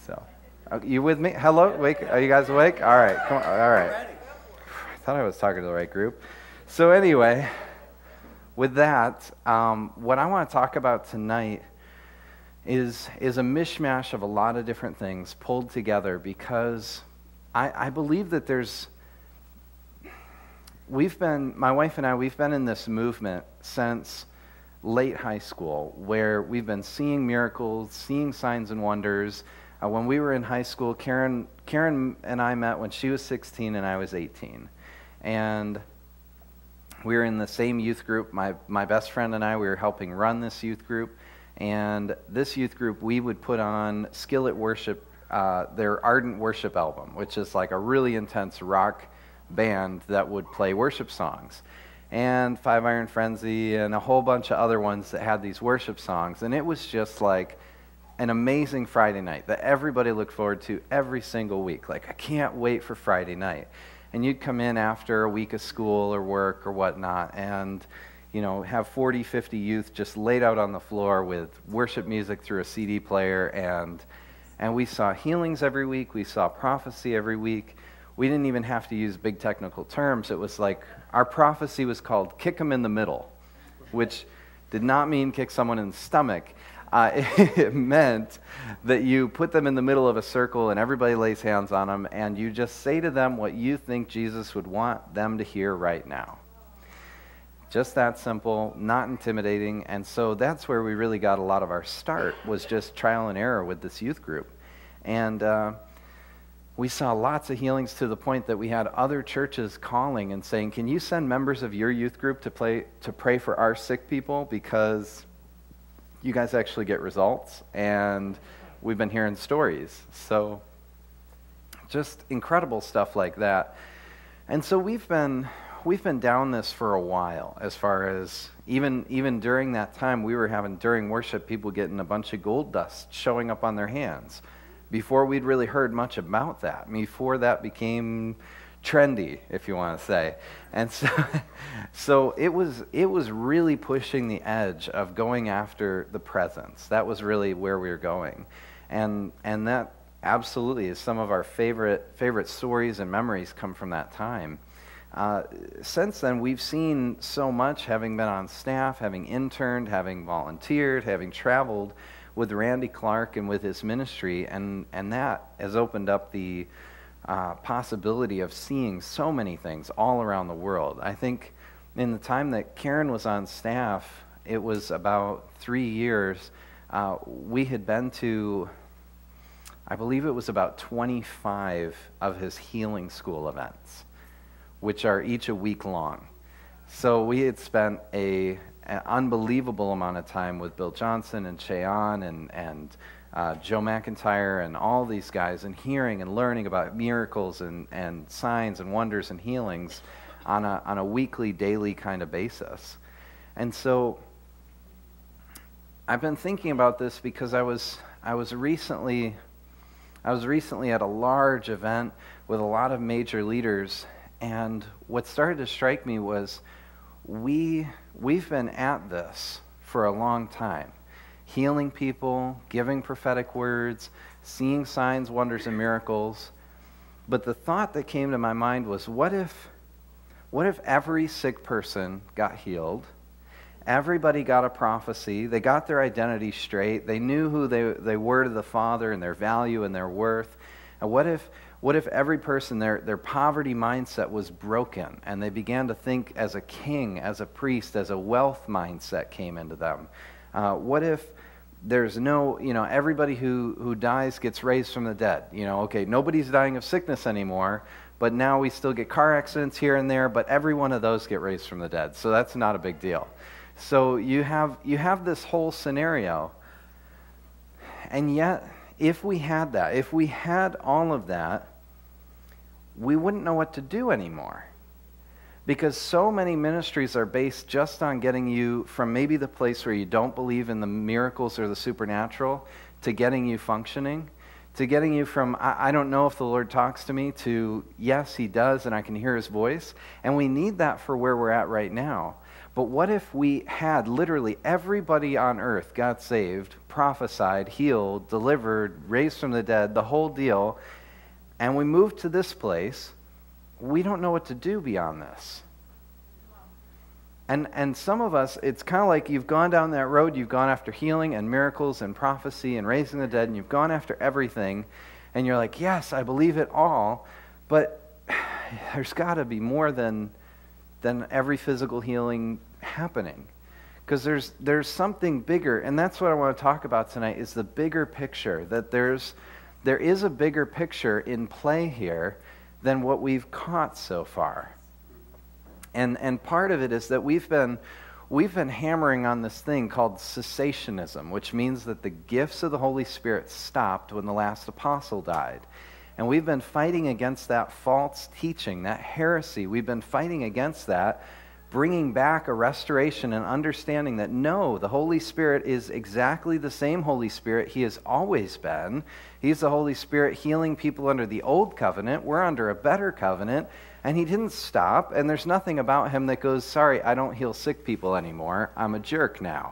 So, you with me? Hello? Wake? Are you guys awake? All right. Come on. All right. I thought I was talking to the right group. So anyway, with that, what I want to talk about tonight is a mishmash of a lot of different things pulled together because I believe that my wife and I, we've been in this movement since late high school where we've been seeing miracles, seeing signs and wonders. When we were in high school, Karen and I met when she was 16 and I was 18. And we were in the same youth group. My best friend and I, we were helping run this youth group. And this youth group, we would put on Skillet Worship, their Ardent Worship album, which is like a really intense rock band that would play worship songs. And Five Iron Frenzy and a whole bunch of other ones that had these worship songs. And it was just like an amazing Friday night that everybody looked forward to every single week. Like, I can't wait for Friday night. And you'd come in after a week of school or work or whatnot and, you know, have 40, 50 youth just laid out on the floor with worship music through a CD player. And we saw healings every week. We saw prophecy every week. We didn't even have to use big technical terms. It was like our prophecy was called kick them in the middle, which did not mean kick someone in the stomach. It meant that you put them in the middle of a circle and everybody lays hands on them and you just say to them what you think Jesus would want them to hear right now. Just that simple, not intimidating. And so that's where we really got a lot of our start, was just trial and error with this youth group. And we saw lots of healings to the point that we had other churches calling and saying, can you send members of your youth group to pray for our sick people because you guys actually get results? And we've been hearing stories. So just incredible stuff like that. And so we've been down this for a while, as far as even during that time we were having, during worship, people getting a bunch of gold dust showing up on their hands before we'd really heard much about that, before that became trendy, if you want to say. And so it was really pushing the edge of going after the presence. That was really where we were going. And that absolutely is some of our favorite stories and memories come from that time. Since then, we've seen so much, having been on staff, having interned, having volunteered, having traveled with Randy Clark and with his ministry, and that has opened up the possibility of seeing so many things all around the world. I think in the time that Karen was on staff, it was about 3 years, we had been to, I believe it was about 25 of his healing school events, which are each a week long. So we had spent an unbelievable amount of time with Bill Johnson and Cheon and Joe McIntyre and all these guys, and hearing and learning about miracles and signs and wonders and healings on a weekly, daily kind of basis. And so I've been thinking about this because I was recently at a large event with a lot of major leaders, and what started to strike me was we've been at this for a long time, healing people, giving prophetic words, seeing signs, wonders, and miracles. But the thought that came to my mind was, what if every sick person got healed, everybody got a prophecy, they got their identity straight, they knew who they were to the Father and their value and their worth, and what if every person, their poverty mindset was broken and they began to think as a king, as a priest, as a wealth mindset came into them? What if there's no, everybody who dies gets raised from the dead? Okay, nobody's dying of sickness anymore, but now we still get car accidents here and there, but every one of those get raised from the dead. So that's not a big deal. So you have this whole scenario, and yet, if we had that, if we had all of that, we wouldn't know what to do anymore. Because so many ministries are based just on getting you from maybe the place where you don't believe in the miracles or the supernatural to getting you functioning, to getting you from, I don't know if the Lord talks to me, to, yes, he does, and I can hear his voice. And we need that for where we're at right now. But what if we had literally everybody on earth got saved, prophesied, healed, delivered, raised from the dead, the whole deal, and we moved to this place? We don't know what to do beyond this. And some of us, it's kind of like you've gone down that road, you've gone after healing and miracles and prophecy and raising the dead, and you've gone after everything, and you're like, yes, I believe it all, but there's got to be more than every physical healing happening. Because there's something bigger, and that's what I want to talk about tonight, is the bigger picture, that there is a bigger picture in play here than what we've caught so far. And part of it is that we've been hammering on this thing called cessationism, which means that the gifts of the Holy Spirit stopped when the last apostle died. And we've been fighting against that false teaching, that heresy. We've been fighting against that, bringing back a restoration and understanding that no, the Holy Spirit is exactly the same Holy Spirit He has always been. He's the Holy Spirit healing people under the old covenant. We're under a better covenant. And He didn't stop, and there's nothing about Him that goes, sorry, I don't heal sick people anymore. I'm a jerk now.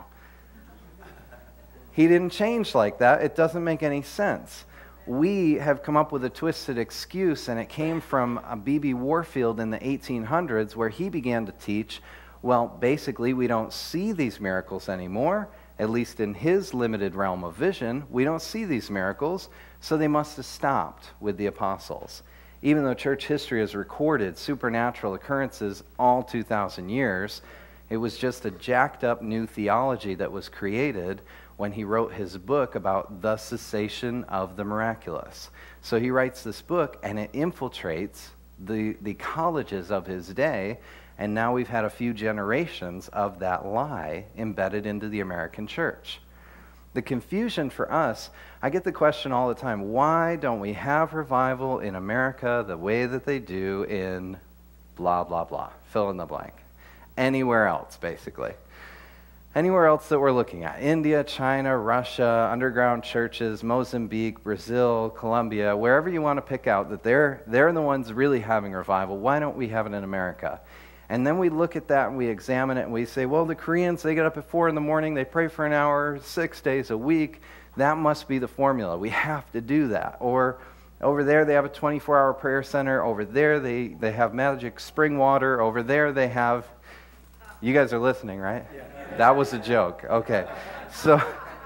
He didn't change like that. It doesn't make any sense. We have come up with a twisted excuse, and it came from B.B. Warfield in the 1800s, where he began to teach, well, basically, we don't see these miracles anymore, at least in his limited realm of vision. We don't see these miracles, so they must have stopped with the apostles. Even though church history has recorded supernatural occurrences all 2,000 years, it was just a jacked up new theology that was created when he wrote his book about the cessation of the miraculous. So he writes this book, and it infiltrates the colleges of his day, and now we've had a few generations of that lie embedded into the American church. The confusion for us, I get the question all the time, why don't we have revival in America the way that they do in blah, blah, blah, fill in the blank. Anywhere else, basically. Anywhere else that we're looking at. India, China, Russia, underground churches, Mozambique, Brazil, Colombia, wherever you want to pick out that they're the ones really having revival. Why don't we have it in America? And then we look at that and we examine it and we say, well, the Koreans, they get up at 4 in the morning, they pray for an hour, 6 days a week. That must be the formula. We have to do that. Or over there, they have a 24-hour prayer center. Over there, they have magic spring water. Over there, they have... You guys are listening, right? Yeah. That was a joke. Okay. So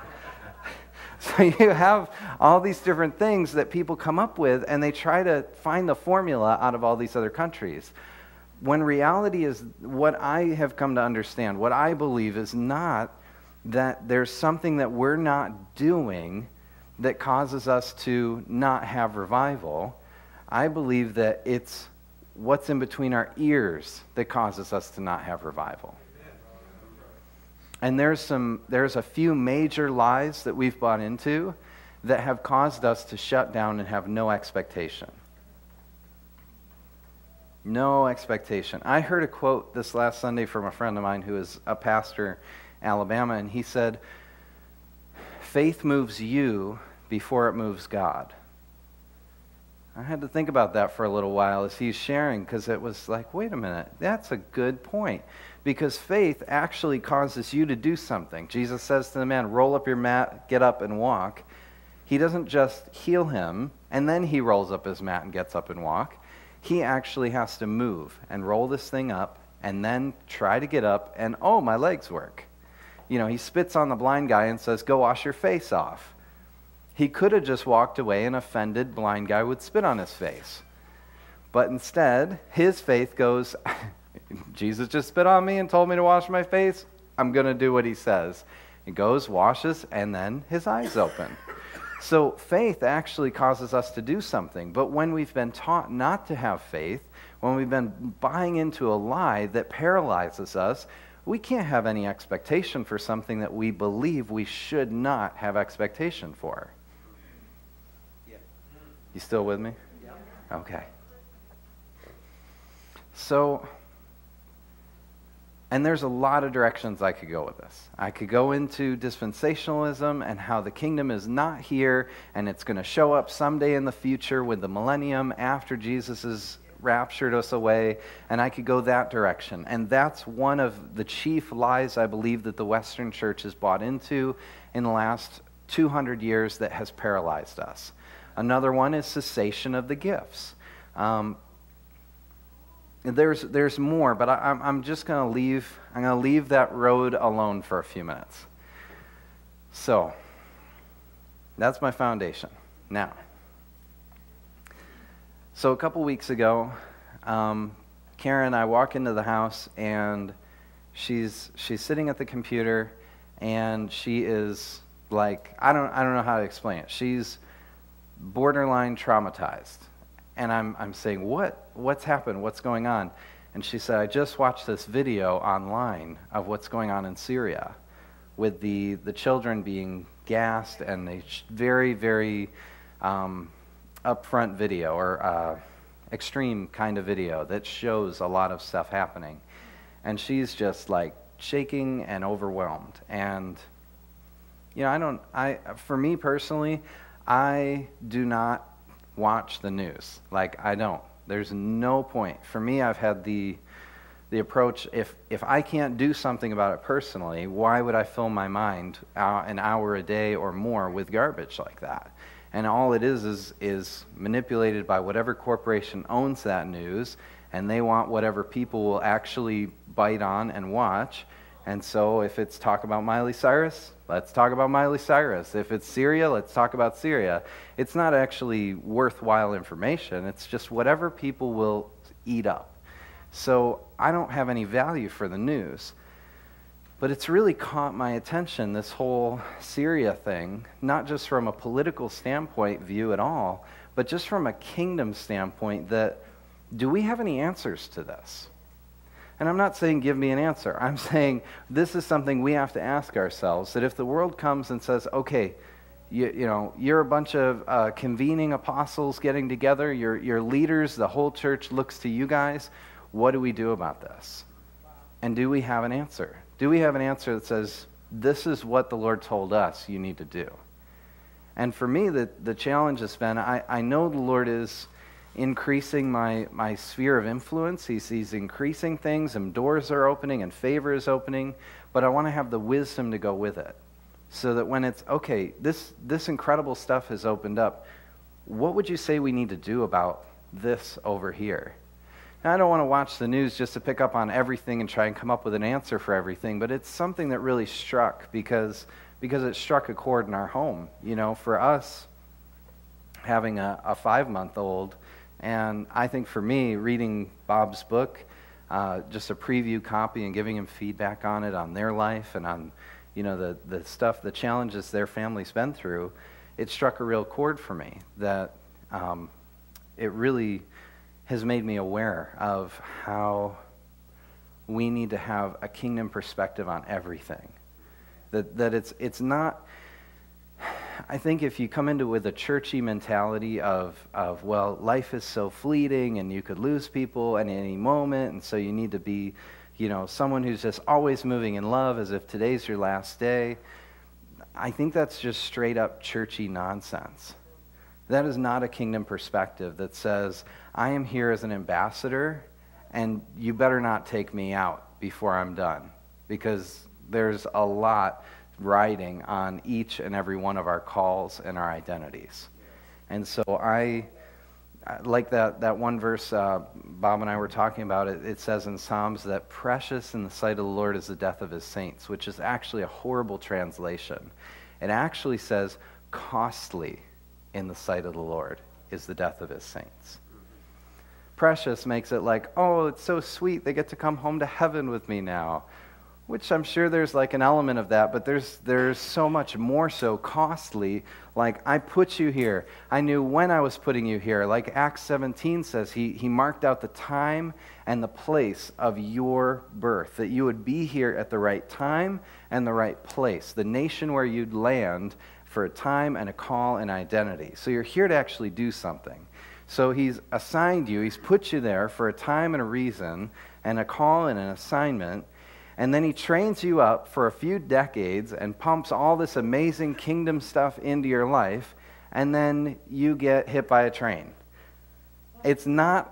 you have all these different things that people come up with, and they try to find the formula out of all these other countries. When reality is, what I have come to understand, what I believe is not that there's something that we're not doing that causes us to not have revival. I believe that it's what's in between our ears that causes us to not have revival. And there's a few major lies that we've bought into that have caused us to shut down and have no expectation. No expectation. I heard a quote this last Sunday from a friend of mine who is a pastor in Alabama, and he said, faith moves you before it moves God. I had to think about that for a little while as he's sharing, because it was like, wait a minute, that's a good point. Because faith actually causes you to do something. Jesus says to the man, roll up your mat, get up and walk. He doesn't just heal him, and then he rolls up his mat and gets up and walk. He actually has to move and roll this thing up and then try to get up and, oh, my legs work. You know, he spits on the blind guy and says, go wash your face off. He could have just walked away, and offended blind guy would spit on his face. But instead, his faith goes, Jesus just spit on me and told me to wash my face. I'm going to do what he says. He goes, washes, and then his eyes open. So faith actually causes us to do something. But when we've been taught not to have faith, when we've been buying into a lie that paralyzes us, we can't have any expectation for something that we believe we should not have expectation for. Yeah. You still with me? Yeah. Okay. So, and there's a lot of directions I could go with this. I could go into dispensationalism and how the kingdom is not here and it's going to show up someday in the future with the millennium after Jesus is raptured us away, and I could go that direction. And that's one of the chief lies I believe that the Western church has bought into in the last 200 years that has paralyzed us. Another one is cessation of the gifts. There's more, but I'm just going to leave that road alone for a few minutes. So, that's my foundation. Now, so a couple weeks ago, Karen, I walk into the house, and she's sitting at the computer, and she is like, I don't know how to explain it. She's borderline traumatized. And I'm saying, what's happened? What's going on? And she said, I just watched this video online of what's going on in Syria with the children being gassed, and a very, very upfront video, or extreme kind of video that shows a lot of stuff happening. And she's just like shaking and overwhelmed. And, you know, for me personally, I do not watch the news. Like, I don't. There's no point. For me, I've had the approach, if I can't do something about it personally, why would I fill my mind an hour a day or more with garbage like that? And all it is manipulated by whatever corporation owns that news, and they want whatever people will actually bite on and watch. And so if it's talk about Miley Cyrus, let's talk about Miley Cyrus. If it's Syria, let's talk about Syria. It's not actually worthwhile information. It's just whatever people will eat up. So I don't have any value for the news. But it's really caught my attention, this whole Syria thing, not just from a political standpoint view at all, but just from a kingdom standpoint, that do we have any answers to this? And I'm not saying give me an answer. I'm saying this is something we have to ask ourselves, that if the world comes and says, okay, you're a bunch of convening apostles getting together, you're leaders, the whole church looks to you guys, what do we do about this? And do we have an answer? Do we have an answer that says, this is what the Lord told us you need to do? And for me, the challenge has been, I know the Lord is increasing my sphere of influence. He's increasing things, and doors are opening, and favor is opening, but I want to have the wisdom to go with it, so that when it's, okay, this incredible stuff has opened up, what would you say we need to do about this over here? Now, I don't want to watch the news just to pick up on everything and try and come up with an answer for everything, but it's something that really struck because it struck a chord in our home. You know, for us, having a 5-month-old, and I think for me, reading Bob's book, just a preview copy, and giving him feedback on it, on their life, and on, you know, the stuff, the challenges their family's been through, it struck a real chord for me that it really has made me aware of how we need to have a kingdom perspective on everything. That it's not, I think if you come into it with a churchy mentality of, well, life is so fleeting and you could lose people at any moment, and so you need to be, you know, someone who's just always moving in love as if today's your last day, I think that's just straight up churchy nonsense. That is not a kingdom perspective that says, I am here as an ambassador, and you better not take me out before I'm done, because there's a lot riding on each and every one of our calls and our identities. And so I like that one verse Bob and I were talking about. It says in Psalms that precious in the sight of the Lord is the death of his saints, which is actually a horrible translation. It actually says costly in the sight of the Lord is the death of his saints. Precious makes it like, oh, it's so sweet, they get to come home to heaven with me now. Which I'm sure there's like an element of that, but there's so much more so costly. Like, I put you here. I knew when I was putting you here. Like Acts 17 says, he marked out the time and the place of your birth, that you would be here at the right time and the right place, the nation where you'd land for a time and a call and identity. So you're here to actually do something. So he's assigned you, he's put you there for a time and a reason and a call and an assignment. And then he trains you up for a few decades and pumps all this amazing kingdom stuff into your life, and then you get hit by a train. It's not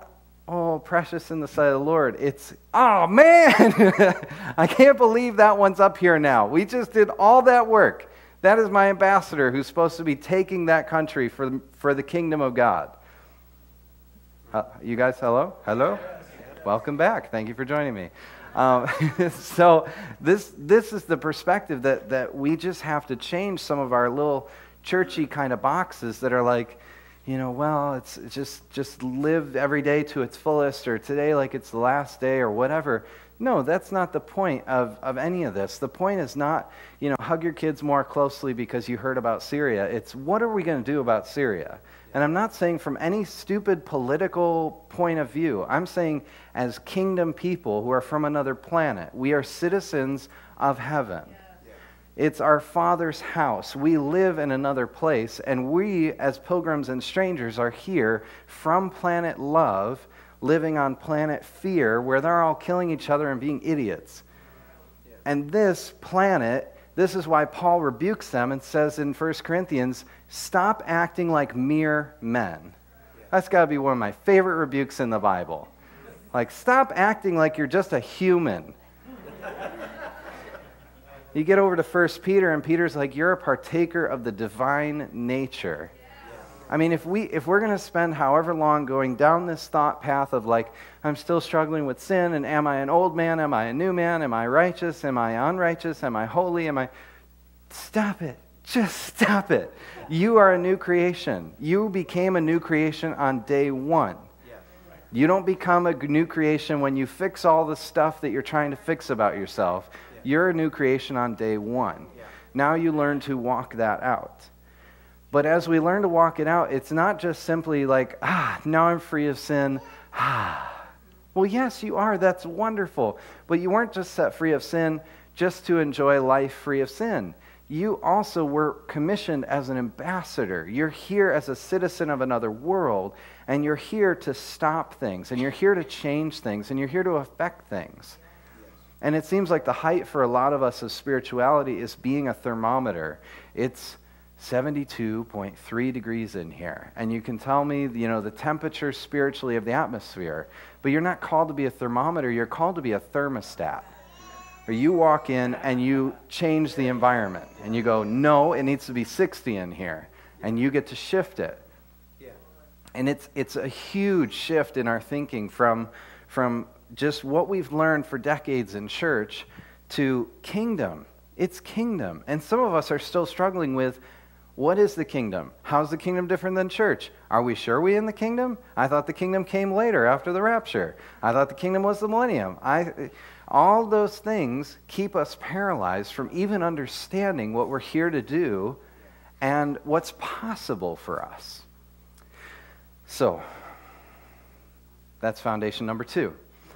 oh, precious in the sight of the Lord. It's, oh man, I can't believe that one's up here now. We just did all that work. That is my ambassador who's supposed to be taking that country for the kingdom of God. You guys, hello? Hello? Welcome back. Thank you for joining me. So this is the perspective that we just have to change some of our little churchy kind of boxes that are like, well, it's just live every day to its fullest, or today like it's the last day, or whatever. No, that's not the point of any of this. The point is not, hug your kids more closely because you heard about Syria. It's what are we going to do about Syria? And I'm not saying from any stupid political point of view. I'm saying as kingdom people who are from another planet, we are citizens of heaven. It's our Father's house. We live in another place, and we, as pilgrims and strangers, are here from planet love, living on planet fear, where they're all killing each other and being idiots. And this planet, this is why Paul rebukes them and says in 1 Corinthians, stop acting like mere men. That's got to be one of my favorite rebukes in the Bible. Like, stop acting like you're just a human. You get over to 1 Peter, and Peter's like, you're a partaker of the divine nature. I mean, if we're going to spend however long going down this thought path of like, I'm still struggling with sin, and am I an old man? Am I a new man? Am I righteous? Am I unrighteous? Am I holy? Stop it. Just stop it. You are a new creation. You became a new creation on day one. You don't become a new creation when you fix all the stuff that you're trying to fix about yourself. You're a new creation on day one. Now you learn to walk that out. But as we learn to walk it out, it's not just simply like, now I'm free of sin. Well, yes, you are. That's wonderful. But you weren't just set free of sin just to enjoy life free of sin. You also were commissioned as an ambassador. You're here as a citizen of another world, and you're here to stop things, and you're here to change things, and you're here to affect things. And it seems like the height for a lot of us of spirituality is being a thermometer. It's 72.3 degrees in here. And you can tell me, the temperature spiritually of the atmosphere. But you're not called to be a thermometer. You're called to be a thermostat. Or you walk in and you change the environment. And you go, no, it needs to be 60 in here. And you get to shift it. And it's a huge shift in our thinking from just what we've learned for decades in church to kingdom. It's kingdom. And some of us are still struggling with, what is the kingdom? How's the kingdom different than church? Are we sure we're in the kingdom? I thought the kingdom came later, after the rapture. I thought the kingdom was the millennium. All those things keep us paralyzed from even understanding what we're here to do and what's possible for us. So, that's foundation number 2.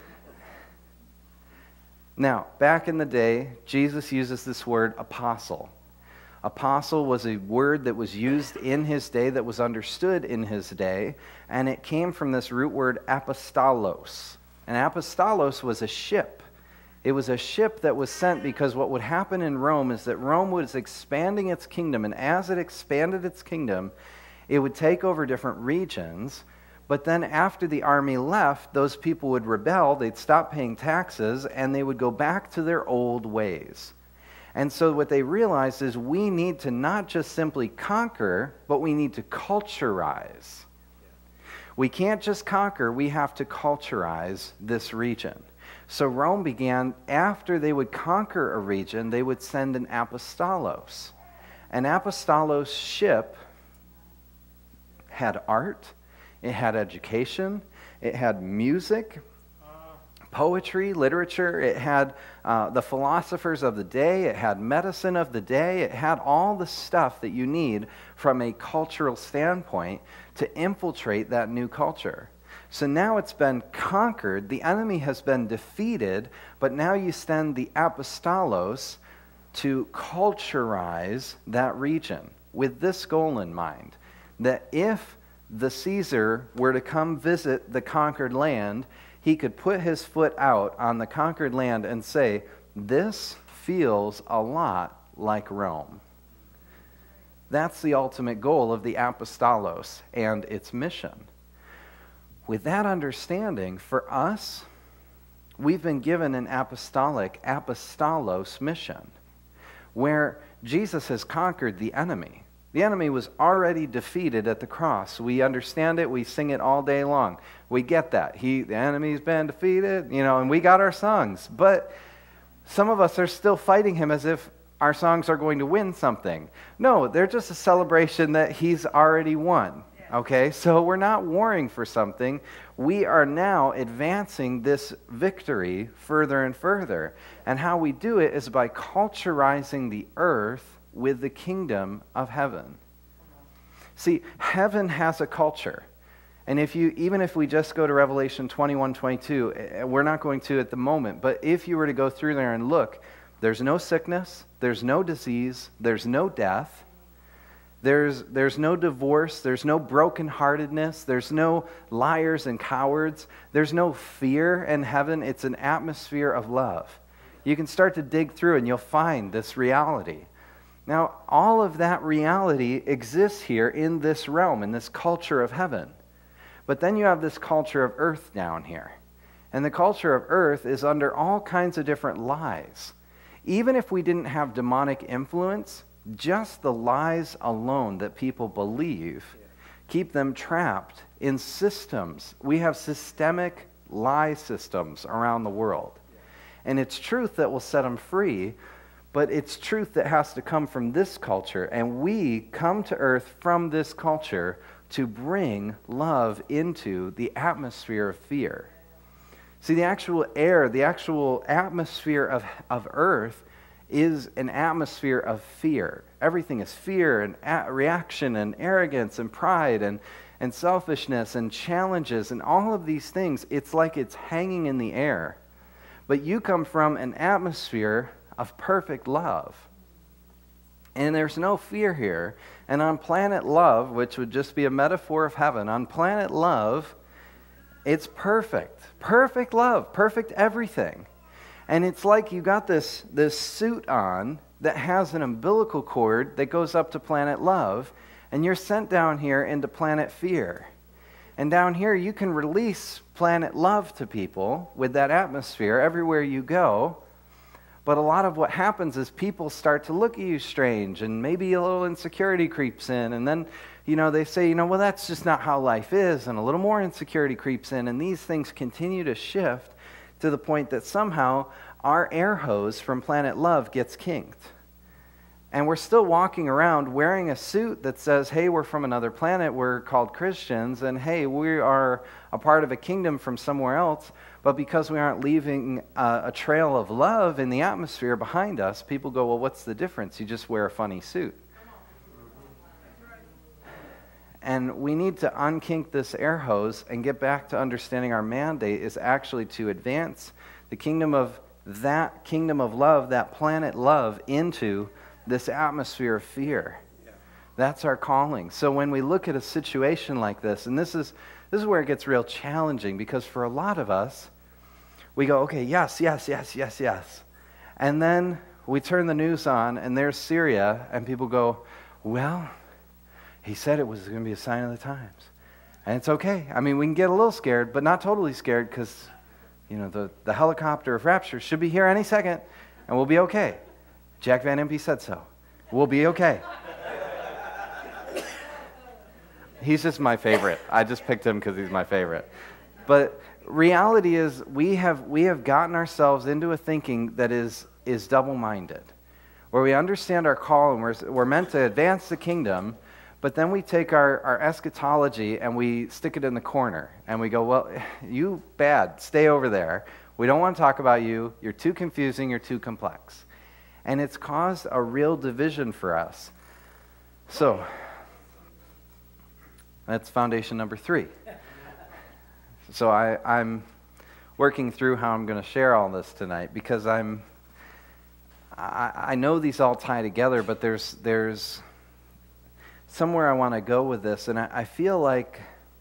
Now, back in the day, Jesus uses this word apostle. Apostle was a word that was used in his day, that was understood in his day, and it came from this root word apostolos. And apostolos was a ship. It was a ship that was sent because what would happen in Rome is that Rome was expanding its kingdom, and as it expanded its kingdom, it would take over different regions. But then after the army left, those people would rebel, they'd stop paying taxes, and they would go back to their old ways. And so what they realized is we need to not just simply conquer, but we need to culturize. We can't just conquer, we have to culturize this region. So Rome began, after they would conquer a region, they would send an apostolos. An apostolos ship had art, it had education, it had music, poetry, literature, it had the philosophers of the day, it had medicine of the day, it had all the stuff that you need from a cultural standpoint to infiltrate that new culture. So now it's been conquered, the enemy has been defeated, but now you send the apostolos to culturize that region with this goal in mind, that if the Caesar were to come visit the conquered land, he could put his foot out on the conquered land and say, this feels a lot like Rome. That's the ultimate goal of the apostolos and its mission. With that understanding, for us, we've been given an apostolos mission, where Jesus has conquered the enemy. The enemy was already defeated at the cross. We understand it. We sing it all day long. We get that. The enemy's been defeated, and we got our songs. But some of us are still fighting him as if our songs are going to win something. No, they're just a celebration that he's already won. Okay, so we're not warring for something. We are now advancing this victory further and further. And how we do it is by culturizing the earth with the kingdom of heaven. See, heaven has a culture. And even if we just go to Revelation 21:22, we're not going to at the moment, but if you were to go through there and look, there's no sickness, there's no disease, there's no death, there's no divorce, there's no brokenheartedness, there's no liars and cowards, there's no fear in heaven. It's an atmosphere of love. You can start to dig through and you'll find this reality. Now, all of that reality exists here in this realm, in this culture of heaven. But then you have this culture of earth down here. And the culture of earth is under all kinds of different lies. Even if we didn't have demonic influence, just the lies alone that people believe keep them trapped in systems. We have systemic lie systems around the world. And it's truth that will set them free, but it's truth that has to come from this culture. And we come to earth from this culture to bring love into the atmosphere of fear. See, the actual air, the actual atmosphere of earth is an atmosphere of fear. Everything is fear and reaction and arrogance and pride and selfishness and challenges and all of these things. It's like it's hanging in the air. But you come from an atmosphere of perfect love. And there's no fear here. And on planet love, which would just be a metaphor of heaven, on planet love, it's perfect. Perfect love. Perfect everything. And it's like you got this suit on that has an umbilical cord that goes up to planet love, and you're sent down here into planet fear. And down here you can release planet love to people with that atmosphere everywhere you go. But a lot of what happens is people start to look at you strange, and maybe a little insecurity creeps in, and then they say, well, that's just not how life is, and a little more insecurity creeps in, and these things continue to shift to the point that somehow our air hose from planet love gets kinked. And we're still walking around wearing a suit that says, hey, we're from another planet, we're called Christians, and hey, we are a part of a kingdom from somewhere else. But because we aren't leaving a trail of love in the atmosphere behind us, people go, well, what's the difference? You just wear a funny suit. And we need to unkink this air hose and get back to understanding our mandate is actually to advance the kingdom of love, that planet love, into this atmosphere of fear. That's our calling. So when we look at a situation like this, and this is where it gets real challenging, because for a lot of us, we go, okay, yes, yes, yes, yes, yes. And then we turn the news on, and there's Syria, and people go, well, he said it was going to be a sign of the times. And it's okay. I mean, we can get a little scared, but not totally scared, because, the helicopter of rapture should be here any second, and we'll be okay. Jack Van Impe said so. We'll be okay. He's just my favorite. I just picked him because he's my favorite. But reality is we have gotten ourselves into a thinking that is double-minded, where we understand our call and we're meant to advance the kingdom, but then we take our eschatology and we stick it in the corner. And we go, well, you bad, stay over there. We don't want to talk about you. You're too confusing. You're too complex. And it's caused a real division for us. So, that's foundation number 3. So I'm working through how I'm going to share all this tonight, because I know these all tie together, but there's somewhere I want to go with this, and I feel like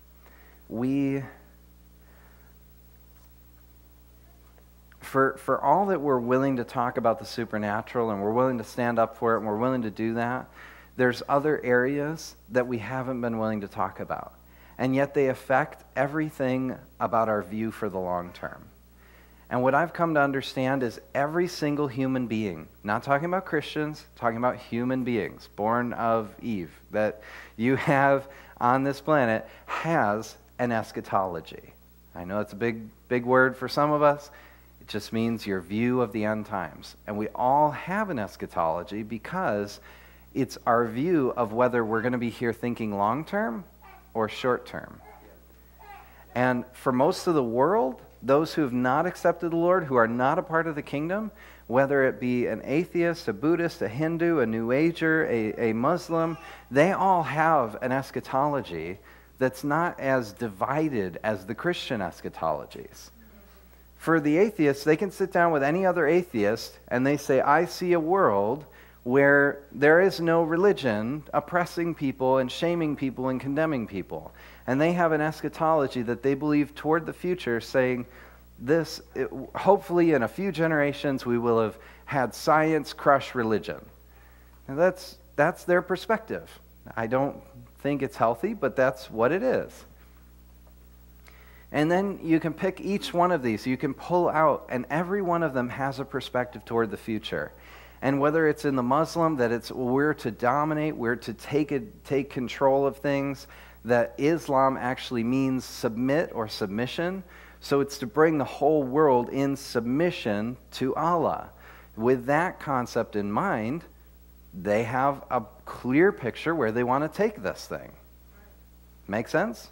for all that we're willing to talk about the supernatural, and we're willing to stand up for it, and we're willing to do that, there's other areas that we haven't been willing to talk about. and yet they affect everything about our view for the long term. And what I've come to understand is every single human being, not talking about Christians, talking about human beings born of Eve, that you have on this planet, has an eschatology. I know it's a big word for some of us. It just means your view of the end times. And we all have an eschatology because it's our view of whether we're going to be here thinking long term or short term. And for most of the world, those who have not accepted the Lord, who are not a part of the kingdom, whether it be an atheist, a Buddhist, a Hindu, a New Ager, a Muslim, they all have an eschatology that's not as divided as the Christian eschatologies. For the atheists, they can sit down with any other atheist and they say, I see a world where there is no religion oppressing people and shaming people and condemning people. And they have an eschatology that they believe toward the future, saying, hopefully in a few generations we will have had science crush religion. And that's their perspective. I don't think it's healthy, but that's what it is. And then you can pick each one of these. You can pull out, and every one of them has a perspective toward the future. And whether it's in the Muslim, that we're to dominate, we're to take control of things, that Islam actually means submit or submission. So it's to bring the whole world in submission to Allah. With that concept in mind, they have a clear picture where they want to take this thing. Make sense?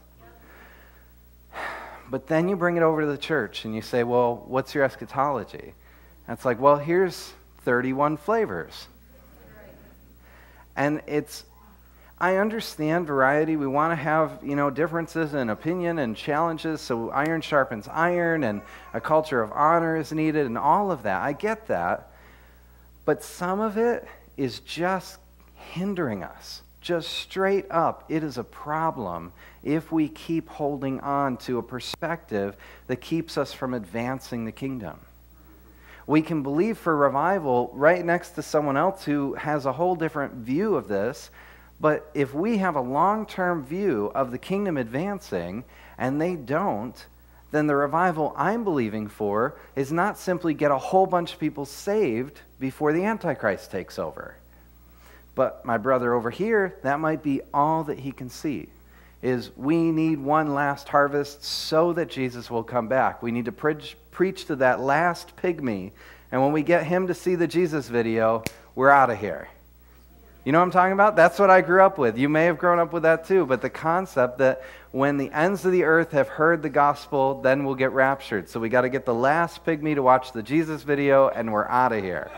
But then you bring it over to the church and you say, well, what's your eschatology? And it's like, well, here's 31 flavors. And I understand variety. We want to have, differences in opinion and challenges, so iron sharpens iron, and a culture of honor is needed, and all of that. I get that. But some of it is just hindering us. Just straight up, it is a problem if we keep holding on to a perspective that keeps us from advancing the kingdom. We can believe for revival right next to someone else who has a whole different view of this, but if we have a long-term view of the kingdom advancing and they don't, then the revival I'm believing for is not simply get a whole bunch of people saved before the Antichrist takes over. But my brother over here, that might be all that he can see, is we need one last harvest so that Jesus will come back. We need to preach to that last pygmy, and when we get him to see the Jesus video, we're out of here. You know what I'm talking about? That's what I grew up with. You may have grown up with that too, but the concept that when the ends of the earth have heard the gospel, then we'll get raptured. So we got to get the last pygmy to watch the Jesus video, and we're out of here.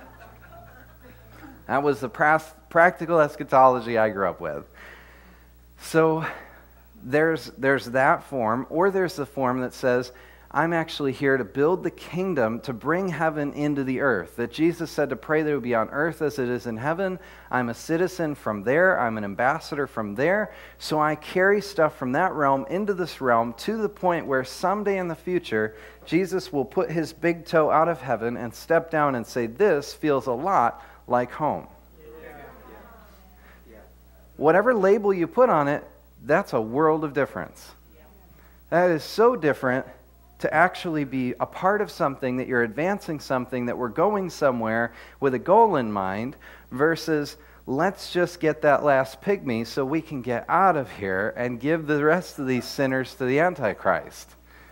That was the practical eschatology I grew up with. So there's that form, or there's the form that says, I'm actually here to build the kingdom, to bring heaven into the earth. That Jesus said to pray that it would be on earth as it is in heaven. I'm a citizen from there. I'm an ambassador from there. So I carry stuff from that realm into this realm to the point where someday in the future, Jesus will put his big toe out of heaven and step down and say, this feels a lot like home. Whatever label you put on it, that's a world of difference. That is so different to actually be a part of something, that you're advancing something, that we're going somewhere with a goal in mind, versus let's just get that last pygmy so we can get out of here and give the rest of these sinners to the Antichrist.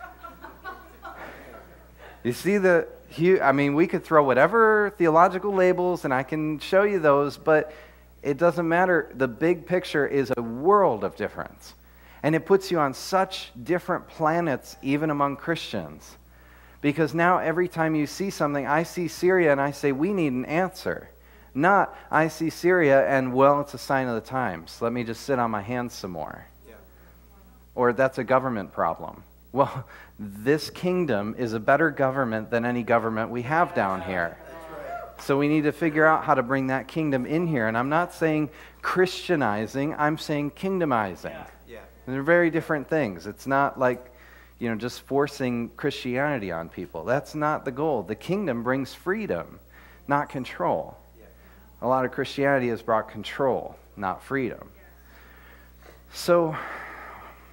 You see we could throw whatever theological labels, and I can show you those, but it doesn't matter. The big picture is a world of difference. And it puts you on such different planets, even among Christians. Because now every time you see something, I see Syria and I say, we need an answer. Not, I see Syria and, well, it's a sign of the times. Let me just sit on my hands some more. Yeah. Or that's a government problem. Well, this kingdom is a better government than any government we have down here. So we need to figure out how to bring that kingdom in here. And I'm not saying Christianizing, I'm saying kingdomizing. Yeah. And they're very different things. It's not like, just forcing Christianity on people. That's not the goal. The kingdom brings freedom, not control. Yeah. A lot of Christianity has brought control, not freedom. So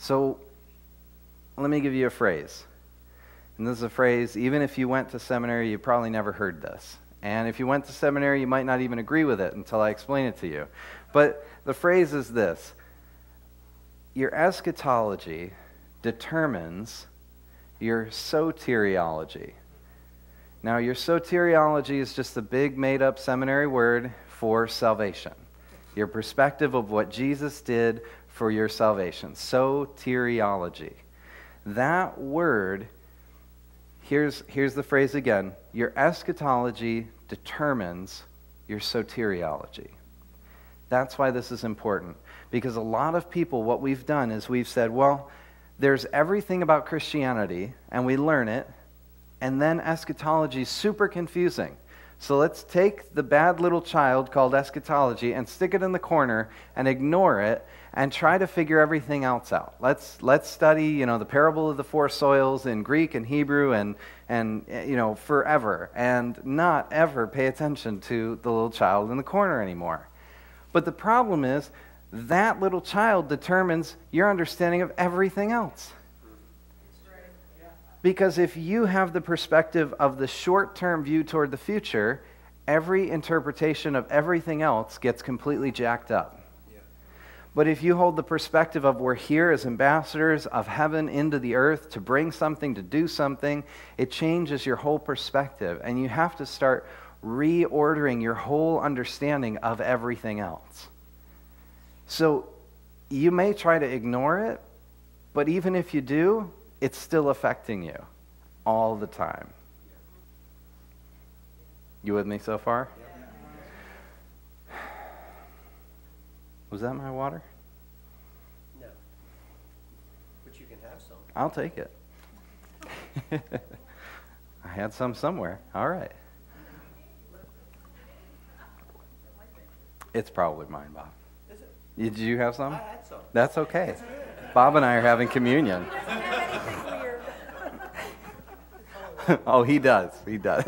So let me give you a phrase. And this is a phrase, even if you went to seminary, you probably never heard this. And if you went to seminary, you might not even agree with it until I explain it to you. But the phrase is this: your eschatology determines your soteriology. Now, your soteriology is just a big made-up seminary word for salvation. Your perspective of what Jesus did for your salvation. Soteriology. That word, here's the phrase again: your eschatology determines your soteriology. That's why this is important. Because a lot of people, what we've done is we've said, well, there's everything about Christianity, and we learn it, and then eschatology is super confusing. So let's take the bad little child called eschatology and stick it in the corner and ignore it and try to figure everything else out. Let's study, the parable of the four soils in Greek and Hebrew and forever, and not ever pay attention to the little child in the corner anymore. But the problem is that little child determines your understanding of everything else. Because if you have the perspective of the short-term view toward the future, every interpretation of everything else gets completely jacked up. Yeah. But if you hold the perspective of we're here as ambassadors of heaven into the earth to bring something, to do something, it changes your whole perspective. And you have to start reordering your whole understanding of everything else. So you may try to ignore it, but even if you do, it's still affecting you all the time. You with me so far? Was that my water? No. But you can have some. I'll take it. I had some somewhere. All right. It's probably mine, Bob. Is it? Did you have some? I had some. That's okay. Bob and I are having communion. Oh, he does. He does.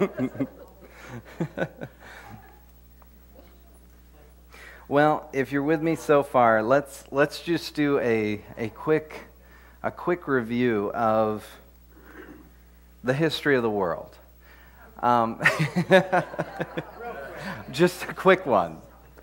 Well, if you're with me so far, let's just do a quick review of the history of the world. Just a quick one.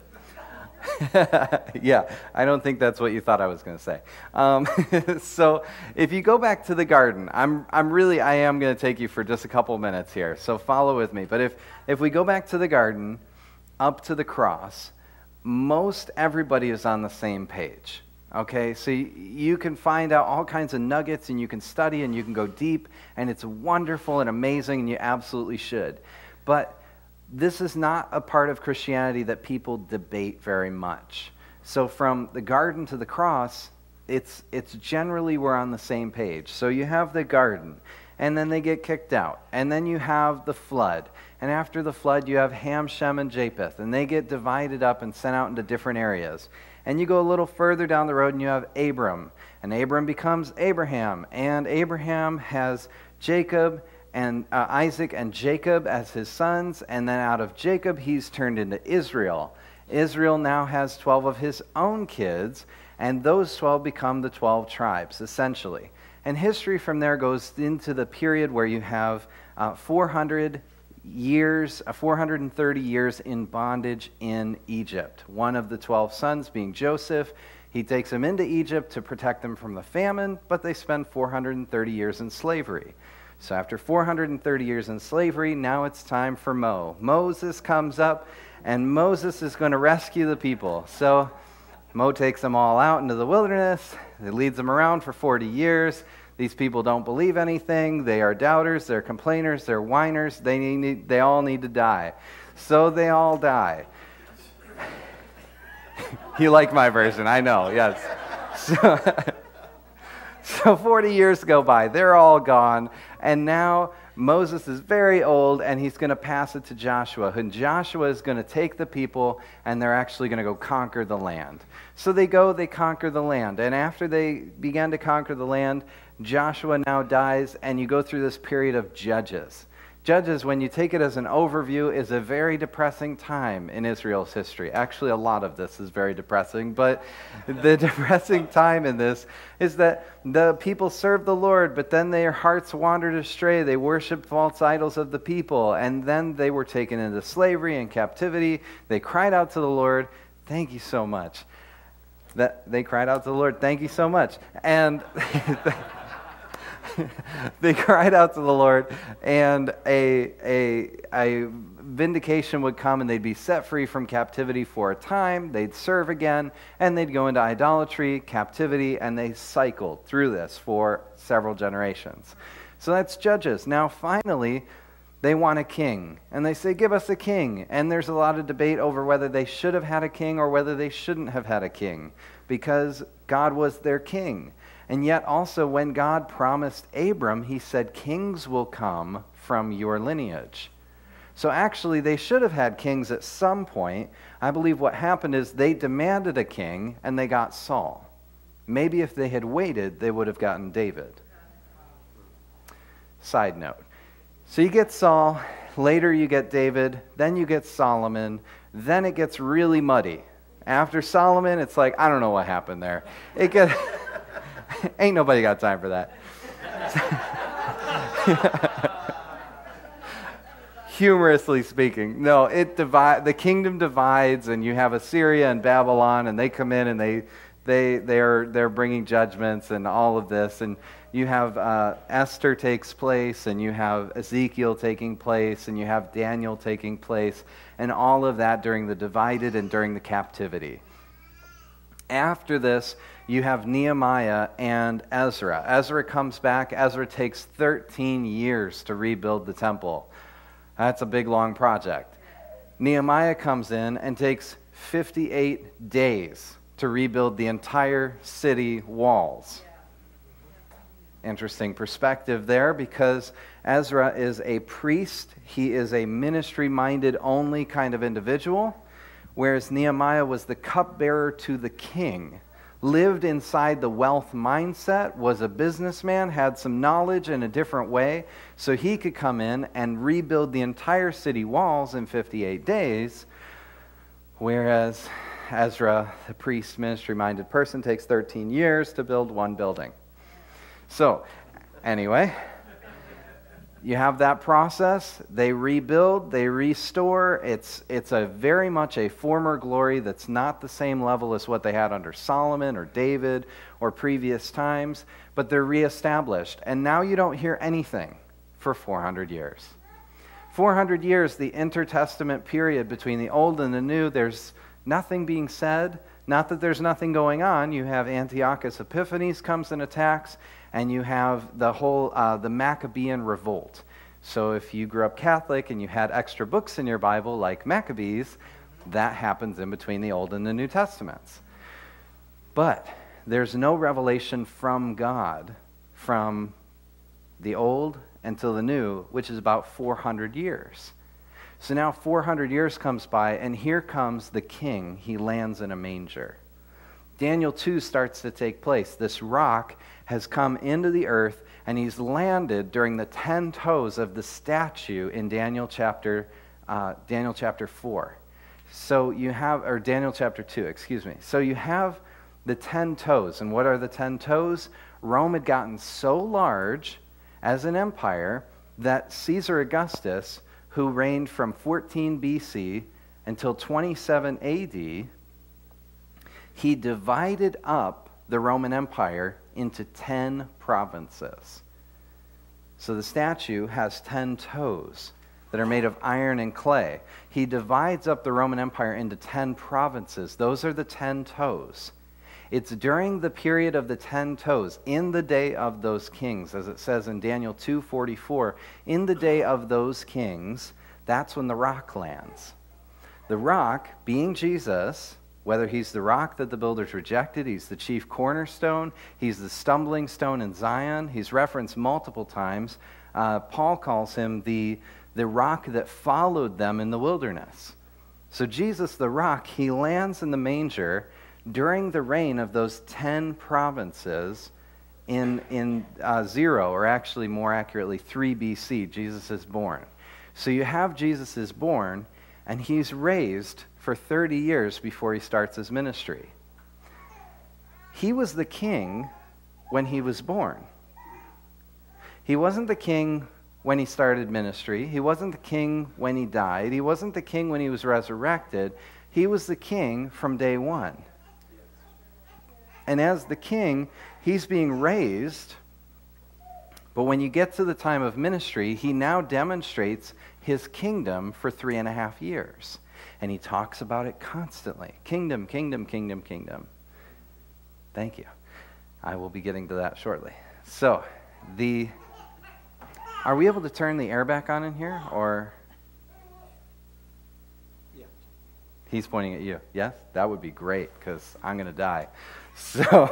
Yeah, I don't think that's what you thought I was going to say. So if you go back to the garden, I am going to take you for just a couple minutes here, so follow with me. But if we go back to the garden, up to the cross, most everybody is on the same page. Okay, so you can find out all kinds of nuggets, and you can study, and you can go deep, and it's wonderful and amazing, and you absolutely should. But this is not a part of Christianity that people debate very much. So from the garden to the cross, it's generally we're on the same page. So you have the garden, and then they get kicked out. And then you have the flood. And after the flood, you have Ham, Shem, and Japheth. And they get divided up and sent out into different areas. And you go a little further down the road, and you have Abram. And Abram becomes Abraham. And Abraham has Jacob and Isaac and Jacob as his sons, and then out of Jacob he's turned into Israel. Israel now has 12 of his own kids, and those 12 become the 12 tribes, essentially. And history from there goes into the period where you have 430 years in bondage in Egypt. One of the 12 sons being Joseph. He takes them into Egypt to protect them from the famine, but they spend 430 years in slavery. So after 430 years in slavery, now it's time for Moses comes up, and Moses is going to rescue the people. So Mo takes them all out into the wilderness. He leads them around for 40 years. These people don't believe anything. They are doubters. They're complainers. They're whiners. They all need to die. So they all die. You like my version, I know, yes. So 40 years go by. They're all gone. And now Moses is very old, and he's going to pass it to Joshua. And Joshua is going to take the people, and they're actually going to go conquer the land. So they conquer the land. And after they began to conquer the land, Joshua now dies, and you go through this period of judges. Judges, when you take it as an overview, is a very depressing time in Israel's history. Actually, a lot of this is very depressing, but the depressing time in this is that the people served the Lord, but then their hearts wandered astray. They worshiped false idols of the people, and then they were taken into slavery and captivity. They cried out to the Lord, "Thank you so much." They cried out to the Lord, "Thank you so much." And they cried out to the Lord, and a vindication would come, and they'd be set free from captivity for a time. They'd serve again, and they'd go into idolatry, captivity, and they cycled through this for several generations. So that's Judges. Now, finally, they want a king, and they say, "Give us a king." And there's a lot of debate over whether they should have had a king or whether they shouldn't have had a king, because God was their king. And yet also when God promised Abram, he said, "Kings will come from your lineage." So actually they should have had kings at some point. I believe what happened is they demanded a king and they got Saul. Maybe if they had waited, they would have gotten David. Side note. So you get Saul, later you get David, then you get Solomon, then it gets really muddy. After Solomon, it's like, I don't know what happened there. Ain't nobody got time for that. Humorously speaking. No, the kingdom divides, and you have Assyria and Babylon, and they come in and they're bringing judgments and all of this, and you have Esther takes place, and you have Ezekiel taking place, and you have Daniel taking place, and all of that during the divided and during the captivity. After this, you have Nehemiah and Ezra. Ezra comes back. Ezra takes 13 years to rebuild the temple. That's a big, long project. Nehemiah comes in and takes 58 days to rebuild the entire city walls. Interesting perspective there, because Ezra is a priest. He is a ministry-minded only kind of individual, whereas Nehemiah was the cupbearer to the king, lived inside the wealth mindset, was a businessman, had some knowledge in a different way, so he could come in and rebuild the entire city walls in 58 days, whereas Ezra, the priest, ministry-minded person, takes 13 years to build one building. So, anyway, you have that process. They rebuild, they restore. It's a very much a former glory that's not the same level as what they had under Solomon or David or previous times, but they're reestablished. And now you don't hear anything for 400 years. 400 years, the intertestament period between the Old and the New, there's nothing being said. Not that there's nothing going on. You have Antiochus Epiphanes comes and attacks, and you have the whole the Maccabean revolt. So if you grew up Catholic and you had extra books in your Bible like Maccabees, that happens in between the Old and the New Testaments. But there's no revelation from God from the Old until the New, which is about 400 years. So now 400 years comes by, and here comes the king. He lands in a manger. Daniel 2 starts to take place. This rock has come into the earth, and he's landed during the 10 toes of the statue in Daniel chapter 4. So you have, or Daniel chapter 2, excuse me. So you have the 10 toes. And what are the 10 toes? Rome had gotten so large as an empire that Caesar Augustus, who reigned from 14 BC until 27 AD, he divided up the Roman Empire into 10 provinces. So the statue has 10 toes that are made of iron and clay. He divides up the Roman Empire into 10 provinces. Those are the 10 toes. It's during the period of the 10 toes, in the day of those kings, as it says in Daniel 2:44, in the day of those kings, that's when the rock lands. The rock, being Jesus, whether he's the rock that the builders rejected, he's the chief cornerstone, he's the stumbling stone in Zion, he's referenced multiple times. Paul calls him the rock that followed them in the wilderness. So Jesus, the rock, he lands in the manger during the reign of those 10 provinces in 0, or actually more accurately 3 BC. Jesus is born. So you have Jesus is born, and he's raised for 30 years before he starts his ministry. He was the king when he was born. He wasn't the king when he started ministry. He wasn't the king when he died. He wasn't the king when he was resurrected. He was the king from day one. And as the king, he's being raised. But when you get to the time of ministry, he now demonstrates his kingdom for 3.5 years. And he talks about it constantly. Kingdom, kingdom, kingdom, kingdom. Thank you. I will be getting to that shortly. So, are we able to turn the air back on in here, or? Yeah. He's pointing at you. Yes? That would be great, because I'm going to die. So,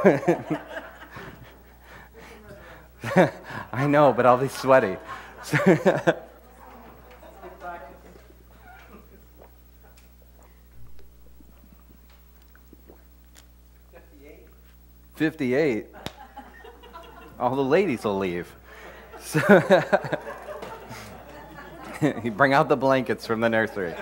I know, but I'll be sweaty. 58. All the ladies will leave. So you bring out the blankets from the nursery.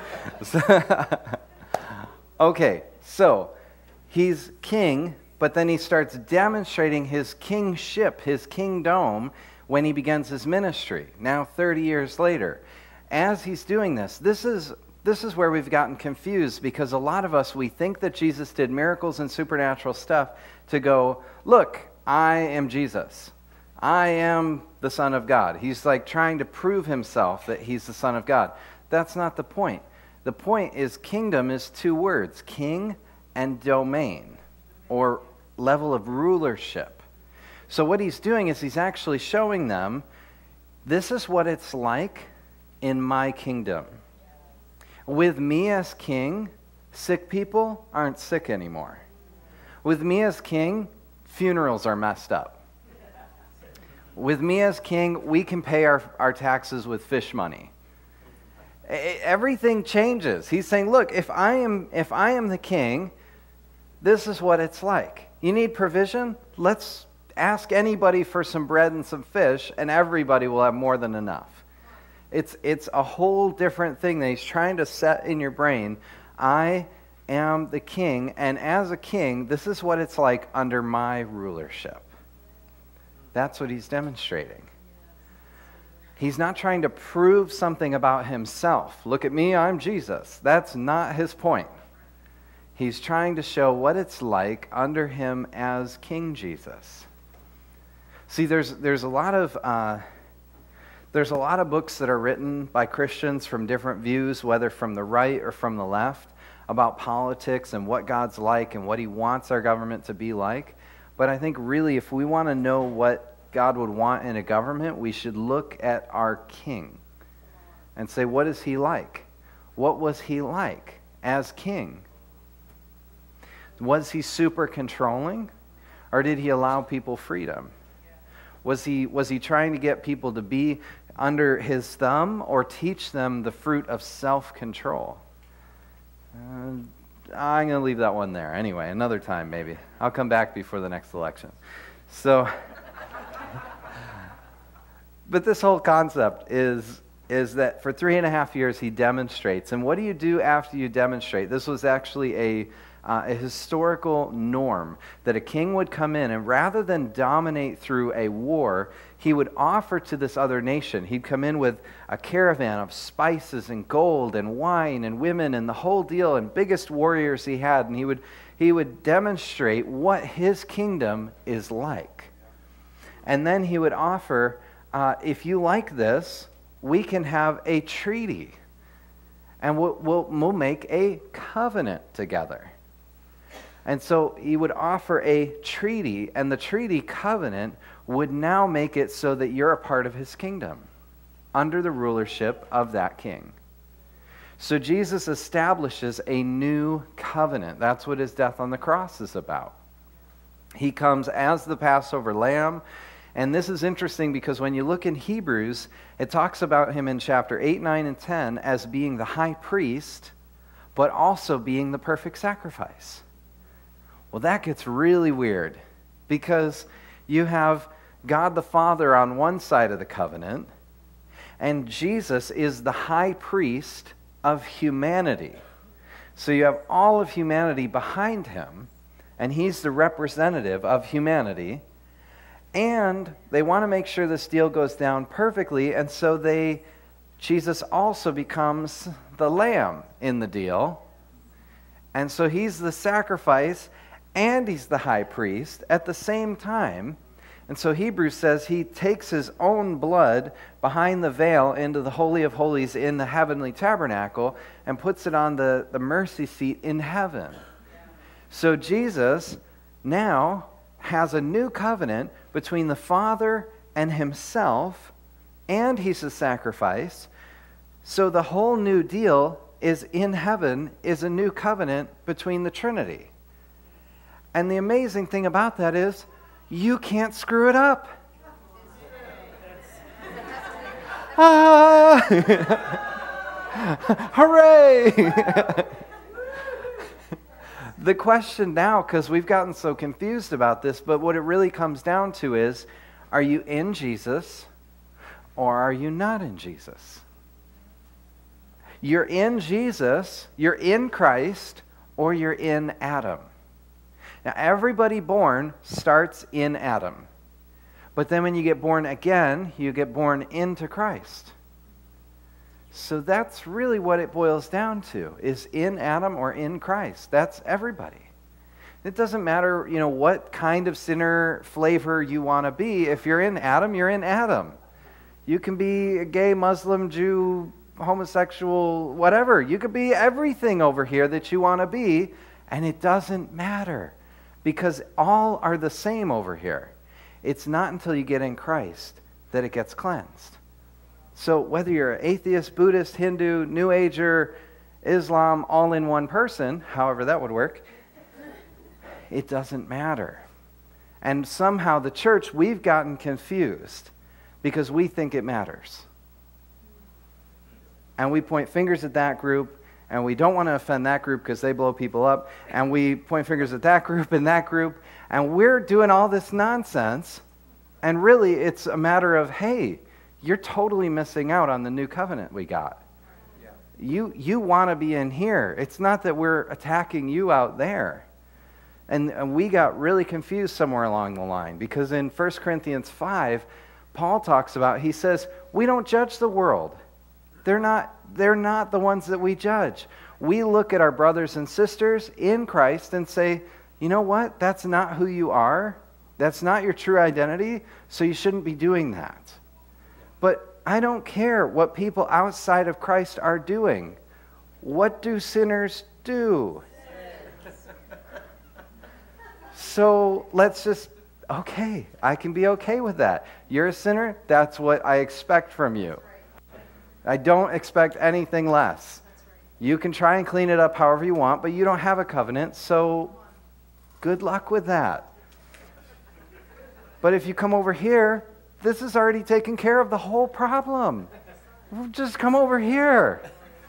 Okay, so he's king, but then he starts demonstrating his kingship, his kingdom, when he begins his ministry, now 30 years later. As he's doing this is where we've gotten confused, because a lot of us, we think that Jesus did miracles and supernatural stuff to go, look, I am Jesus. I am the Son of God. He's like trying to prove himself that he's the Son of God. That's not the point. The point is kingdom is two words, king and domain, or level of rulership. So what he's doing is he's actually showing them, this is what it's like in my kingdom. With me as king, sick people aren't sick anymore. With me as king, funerals are messed up. With me as king, we can pay our taxes with fish money. Everything changes. He's saying, look, if I am the king, this is what it's like. You need provision? Let's ask anybody for some bread and some fish, and everybody will have more than enough. It's a whole different thing that he's trying to set in your brain. I am the king, and as a king, this is what it's like under my rulership. That's what he's demonstrating. He's not trying to prove something about himself. Look at me, I'm Jesus. That's not his point. He's trying to show what it's like under him as King Jesus. See, there's a lot of books that are written by Christians from different views, whether from the right or from the left, about politics and what God's like and what he wants our government to be like. But I think really if we want to know what God would want in a government, we should look at our king and say, what is he like? What was he like as king? Was he super controlling, or did he allow people freedom? Was he trying to get people to be under his thumb, or teach them the fruit of self-control? I'm going to leave that one there. Anyway, another time maybe. I'll come back before the next election. So, but this whole concept is that for 3.5 years he demonstrates. And what do you do after you demonstrate? This was actually a historical norm, that a king would come in, and rather than dominate through a war, he would offer to this other nation. He'd come in with a caravan of spices and gold and wine and women and the whole deal, and biggest warriors he had, and he would demonstrate what his kingdom is like. And then he would offer, if you like this, we can have a treaty, and we'll make a covenant together. And so he would offer a treaty, and the treaty covenant would now make it so that you're a part of his kingdom under the rulership of that king. So Jesus establishes a new covenant. That's what his death on the cross is about. He comes as the Passover lamb. And this is interesting because when you look in Hebrews, it talks about him in chapter 8, 9, and 10 as being the high priest, but also being the perfect sacrifice. Well, that gets really weird, because you have God the Father on one side of the covenant, And Jesus is the high priest of humanity. So you have all of humanity behind him, and he's the representative of humanity. And they want to make sure this deal goes down perfectly, and so Jesus also becomes the lamb in the deal. And so he's the sacrifice, and he's the high priest at the same time. And so Hebrews says he takes his own blood behind the veil into the Holy of Holies in the heavenly tabernacle and puts it on the mercy seat in heaven. So Jesus now has a new covenant between the Father and himself, and he's a sacrifice. So the whole new deal is in heaven, is a new covenant between the Trinity. And the amazing thing about that is, you can't screw it up. Ah! Hooray! The question now, because we've gotten so confused about this, but what it really comes down to is, are you in Jesus or are you not in Jesus? You're in Jesus, you're in Christ, or you're in Adam. Now, everybody born starts in Adam. But then when you get born again, you get born into Christ. So that's really what it boils down to, is in Adam or in Christ. That's everybody. It doesn't matter, what kind of sinner flavor you want to be. If you're in Adam, you're in Adam. You can be a gay, Muslim, Jew, homosexual, whatever. You could be everything over here that you want to be, and it doesn't matter. Because all are the same over here. It's not until you get in Christ that it gets cleansed. So whether you're atheist, Buddhist, Hindu, New Ager, Islam, all in one person, however that would work, it doesn't matter. And somehow the church, we've gotten confused because we think it matters. And we point fingers at that group, and we don't want to offend that group because they blow people up. And we point fingers at that group and that group. And we're doing all this nonsense. And really, it's a matter of, hey, you're totally missing out on the new covenant we got. Yeah. You want to be in here. It's not that we're attacking you out there. And we got really confused somewhere along the line. Because in 1 Corinthians 5, Paul talks about, he says, we don't judge the world. They're not the ones that we judge. We look at our brothers and sisters in Christ and say, you know what? That's not who you are. That's not your true identity, so you shouldn't be doing that. But I don't care what people outside of Christ are doing. What do sinners do? So let's just, okay, I can be okay with that. You're a sinner, that's what I expect from you. I don't expect anything less. You can try and clean it up however you want, but you don't have a covenant, so good luck with that. But if you come over here, this is already taking care of the whole problem. Just come over here.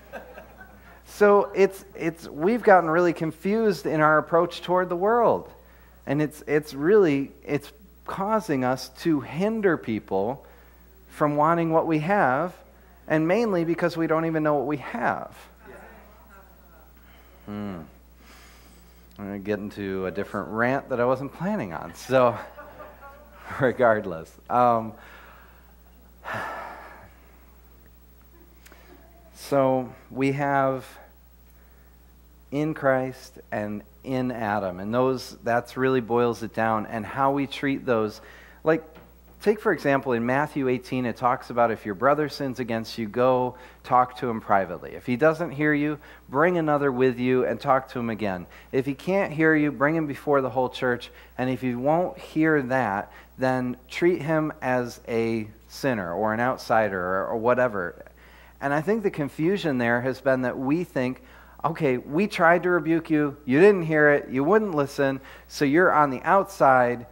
So we've gotten really confused in our approach toward the world. And it's causing us to hinder people from wanting what we have, and mainly because we don't even know what we have. I'm going to get into a different rant that I wasn't planning on. So, regardless. So, we have in Christ and in Adam. And that's really boils it down. And how we treat those, like, take, for example, in Matthew 18, it talks about if your brother sins against you, go talk to him privately. If he doesn't hear you, bring another with you and talk to him again. If he can't hear you, bring him before the whole church. And if he won't hear that, then treat him as a sinner or an outsider or whatever. And I think the confusion there has been that we think, okay, we tried to rebuke you, you didn't hear it, you wouldn't listen, so you're on the outside.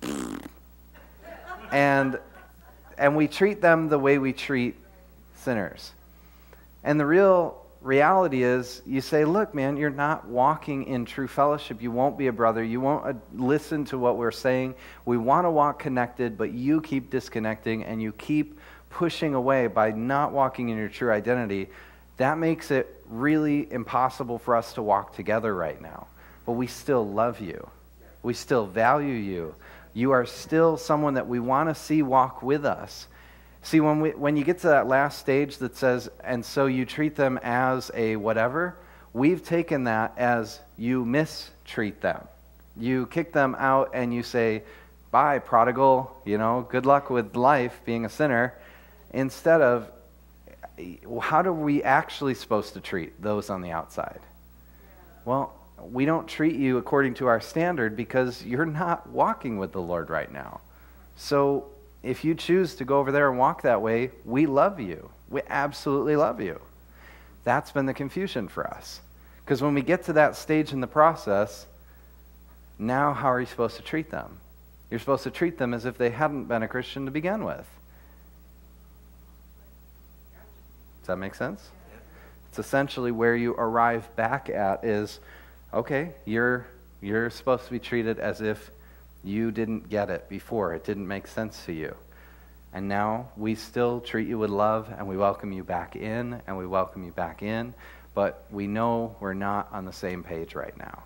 And we treat them the way we treat sinners. And the real reality is, you say, look, man, you're not walking in true fellowship. You won't be a brother. You won't listen to what we're saying. We want to walk connected, but you keep disconnecting, and you keep pushing away, by not walking in your true identity, that makes it really impossible for us to walk together right now. But we still love you. We still value you. You are still someone that we want to see walk with us. See, when you get to that last stage that says, and so you treat them as a whatever, we've taken that as you mistreat them. You kick them out and you say, bye, prodigal, good luck with life, being a sinner, instead of, how are we actually supposed to treat those on the outside? Well, we don't treat you according to our standard because you're not walking with the Lord right now. So if you choose to go over there and walk that way, we love you. We absolutely love you. That's been the confusion for us. Because when we get to that stage in the process, now how are you supposed to treat them? You're supposed to treat them as if they hadn't been a Christian to begin with. Does that make sense? It's essentially where you arrive back at is, okay, you're supposed to be treated as if you didn't get it before. It didn't make sense to you. And now we still treat you with love, and we welcome you back in, and we welcome you back in, but we know we're not on the same page right now.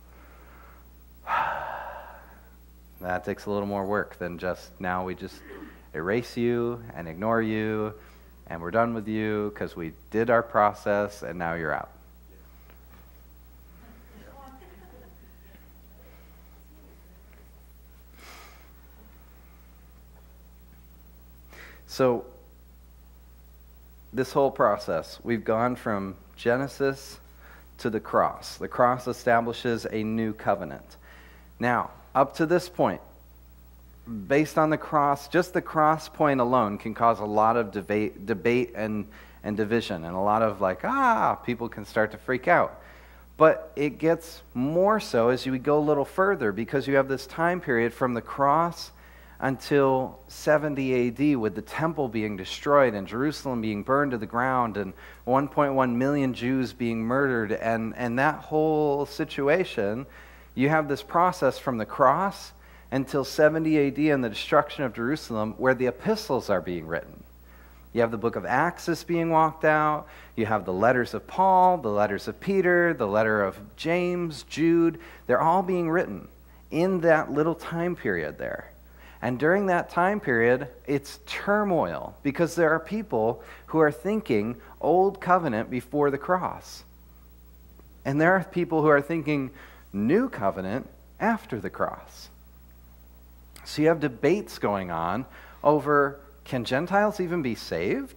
That takes a little more work than just now we just erase you and ignore you, and we're done with you because we did our process, and now you're out. So, this whole process, we've gone from Genesis to the cross. The cross establishes a new covenant. Now, up to this point, based on the cross, just the cross point alone can cause a lot of debate and division, and a lot of people can start to freak out. But it gets more so as you go a little further, because you have this time period from the cross until 70 AD, with the temple being destroyed and Jerusalem being burned to the ground and 1.1 million Jews being murdered, and that whole situation. You have this process from the cross until 70 AD and the destruction of Jerusalem, where the epistles are being written. You have the book of Acts is being walked out. You have the letters of Paul, the letters of Peter, the letter of James, Jude. They're all being written in that little time period there. And during that time period, it's turmoil, because there are people who are thinking old covenant before the cross. And there are people who are thinking new covenant after the cross. So you have debates going on over, can Gentiles even be saved?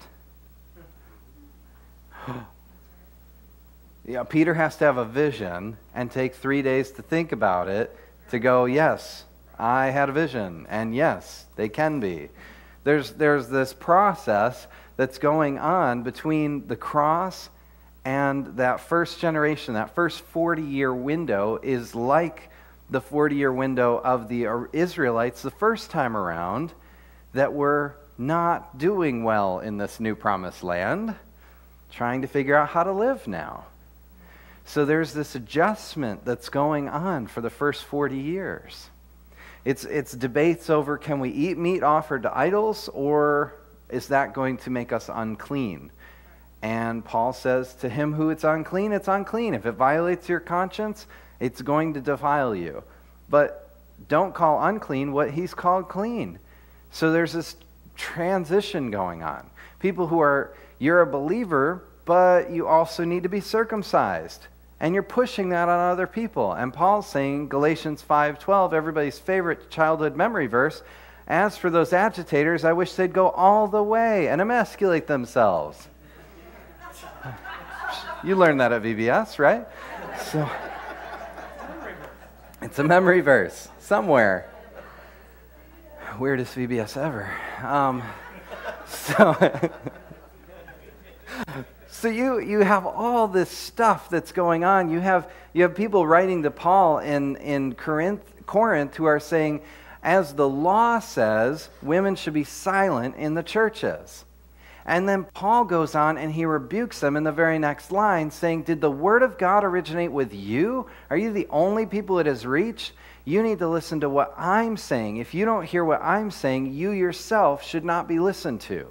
Peter has to have a vision and take 3 days to think about it to go, yes, I had a vision, and yes, they can be. There's this process that's going on between the cross and that first generation. That first 40-year window is like the 40-year window of the Israelites the first time around, that were not doing well in this new promised land, trying to figure out how to live now. So there's this adjustment that's going on for the first 40 years. It's debates over, can we eat meat offered to idols, or is that going to make us unclean? And Paul says, to him who it's unclean, it's unclean. If it violates your conscience, it's going to defile you. But don't call unclean what he's called clean. So there's this transition going on. People who are, you're a believer, but you also need to be circumcised. And you're pushing that on other people. And Paul's saying, Galatians 5:12, everybody's favorite childhood memory verse, as for those agitators, I wish they'd go all the way and emasculate themselves. You learned that at VBS, right? So it's a memory verse somewhere. Weirdest VBS ever. So you have all this stuff that's going on. You have people writing to Paul in Corinth who are saying, as the law says, women should be silent in the churches. And then Paul goes on and he rebukes them in the very next line, saying, did the word of God originate with you? Are you the only people it has reached? You need to listen to what I'm saying. If you don't hear what I'm saying, you yourself should not be listened to.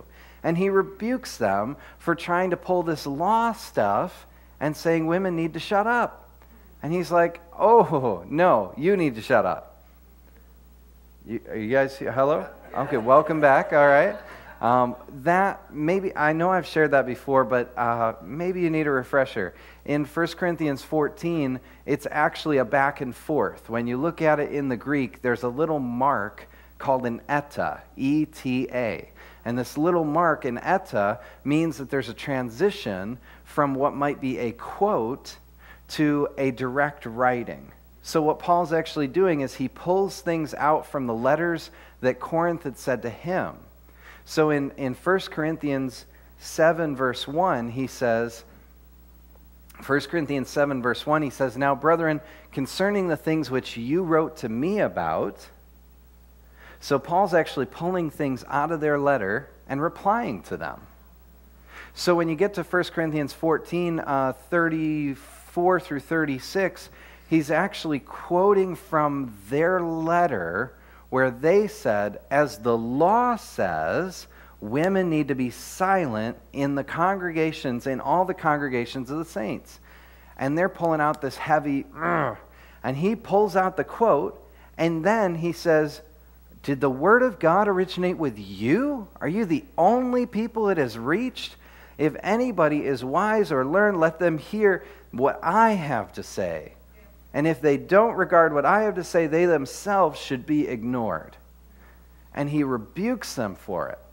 And he rebukes them for trying to pull this law stuff and saying women need to shut up. And he's like, oh, no, you need to shut up. Are you guys here? Hello? Okay, welcome back. All right. That maybe, I know I've shared that before, but maybe you need a refresher. In 1 Corinthians 14, it's actually a back and forth. When you look at it in the Greek, there's a little mark called an eta, E-T-A. And this little mark in eta means that there's a transition from what might be a quote to a direct writing. So what Paul's actually doing is he pulls things out from the letters that Corinth had said to him. So in 1 Corinthians 7 verse 1, he says, 1 Corinthians 7 verse 1, he says, now brethren, concerning the things which you wrote to me about. So Paul's actually pulling things out of their letter and replying to them. So when you get to 1 Corinthians 14, 34 through 36, he's actually quoting from their letter where they said, as the law says, women need to be silent in the congregations, in all the congregations of the saints. And they're pulling out this heavy, and he pulls out the quote, and then he says, did the word of God originate with you? Are you the only people it has reached? If anybody is wise or learned, let them hear what I have to say. And if they don't regard what I have to say, they themselves should be ignored. And he rebukes them for it.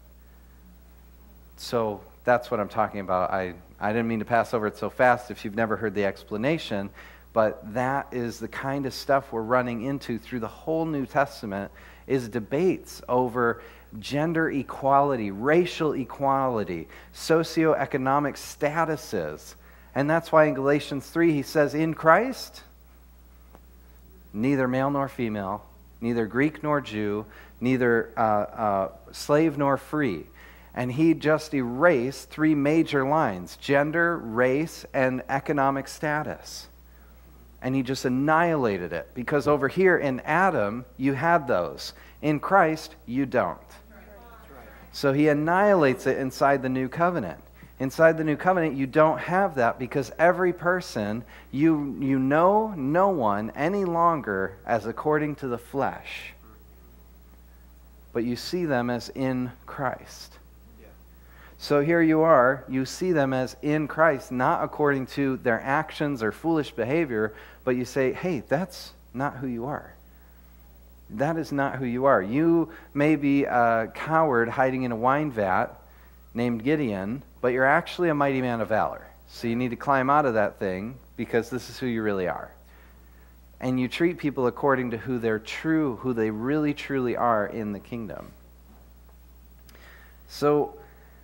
So that's what I'm talking about. I didn't mean to pass over it so fast if you've never heard the explanation, but that is the kind of stuff we're running into through the whole New Testament, is debates over gender equality, racial equality, socioeconomic statuses. And that's why in Galatians 3 he says, in Christ, neither male nor female, neither Greek nor Jew, neither slave nor free. And he just erased three major lines: gender, race, and economic status. And he just annihilated it, because over here in Adam, you had those. In Christ, you don't. So he annihilates it inside the new covenant. Inside the new covenant, you don't have that, because every person, you know no one any longer as according to the flesh. But you see them as in Christ. So here you are, you see them as in Christ, not according to their actions or foolish behavior, but you say, hey, that's not who you are. That is not who you are. You may be a coward hiding in a wine vat named Gideon, but you're actually a mighty man of valor. So you need to climb out of that thing, because this is who you really are. And you treat people according to who they really truly are in the kingdom. So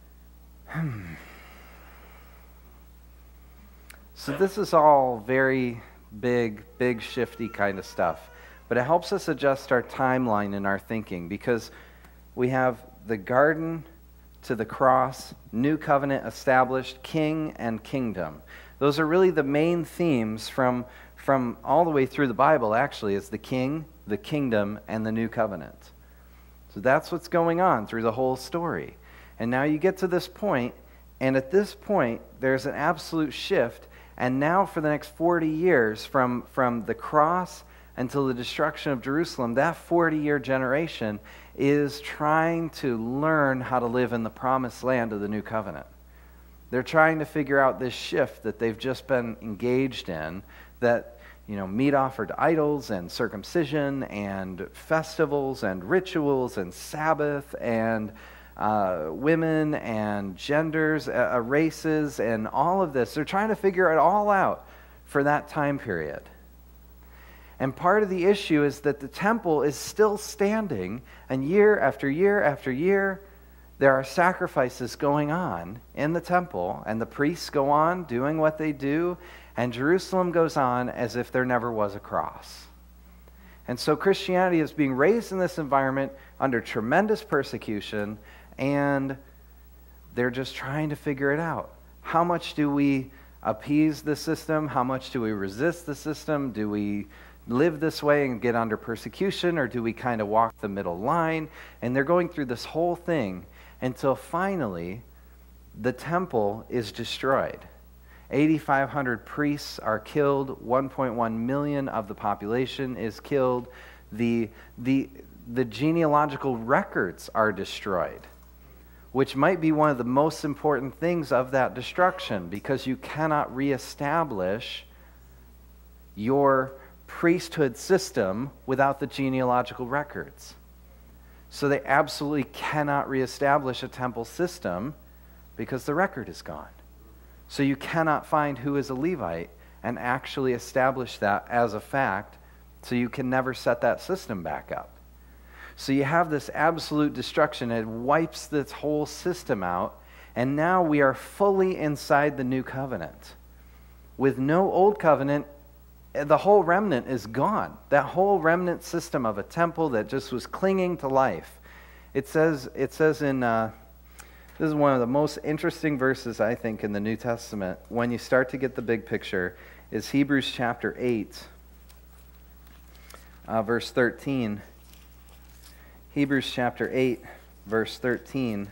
this is all very big, shifty kind of stuff. But it helps us adjust our timeline in our thinking, because we have the garden to the cross, new covenant established, king and kingdom. Those are really the main themes from all the way through the Bible, actually, is the king, the kingdom, and the new covenant. So that's what's going on through the whole story. And now you get to this point, and at this point, there's an absolute shift. And now for the next 40 years, from the cross until the destruction of Jerusalem, that 40-year generation is trying to learn how to live in the promised land of the new covenant. They're trying to figure out this shift that they've just been engaged in, that, meat offered to idols and circumcision and festivals and rituals and Sabbath and women and genders, races, and all of this. They're trying to figure it all out for that time period. And part of the issue is that the temple is still standing, and year after year after year, there are sacrifices going on in the temple, and the priests go on doing what they do, and Jerusalem goes on as if there never was a cross. And so Christianity is being raised in this environment under tremendous persecution, and they're just trying to figure it out. How much do we appease the system? How much do we resist the system? Do we live this way and get under persecution, or do we kind of walk the middle line? And they're going through this whole thing. until finally the temple is destroyed. 8,500 priests are killed. 1.1 million of the population is killed. The genealogical records are destroyed, which might be one of the most important things of that destruction, because you cannot reestablish your priesthood system without the genealogical records. So they absolutely cannot reestablish a temple system because the record is gone. So you cannot find who is a Levite and actually establish that as a fact, so you can never set that system back up. So you have this absolute destruction. It wipes this whole system out, and now we are fully inside the new covenant. With no old covenant, the whole remnant is gone. That whole remnant system of a temple that just was clinging to life. It says in, this is one of the most interesting verses, I think, in the New Testament, when you start to get the big picture, is Hebrews chapter 8, verse 13. Hebrews chapter 8, verse 13.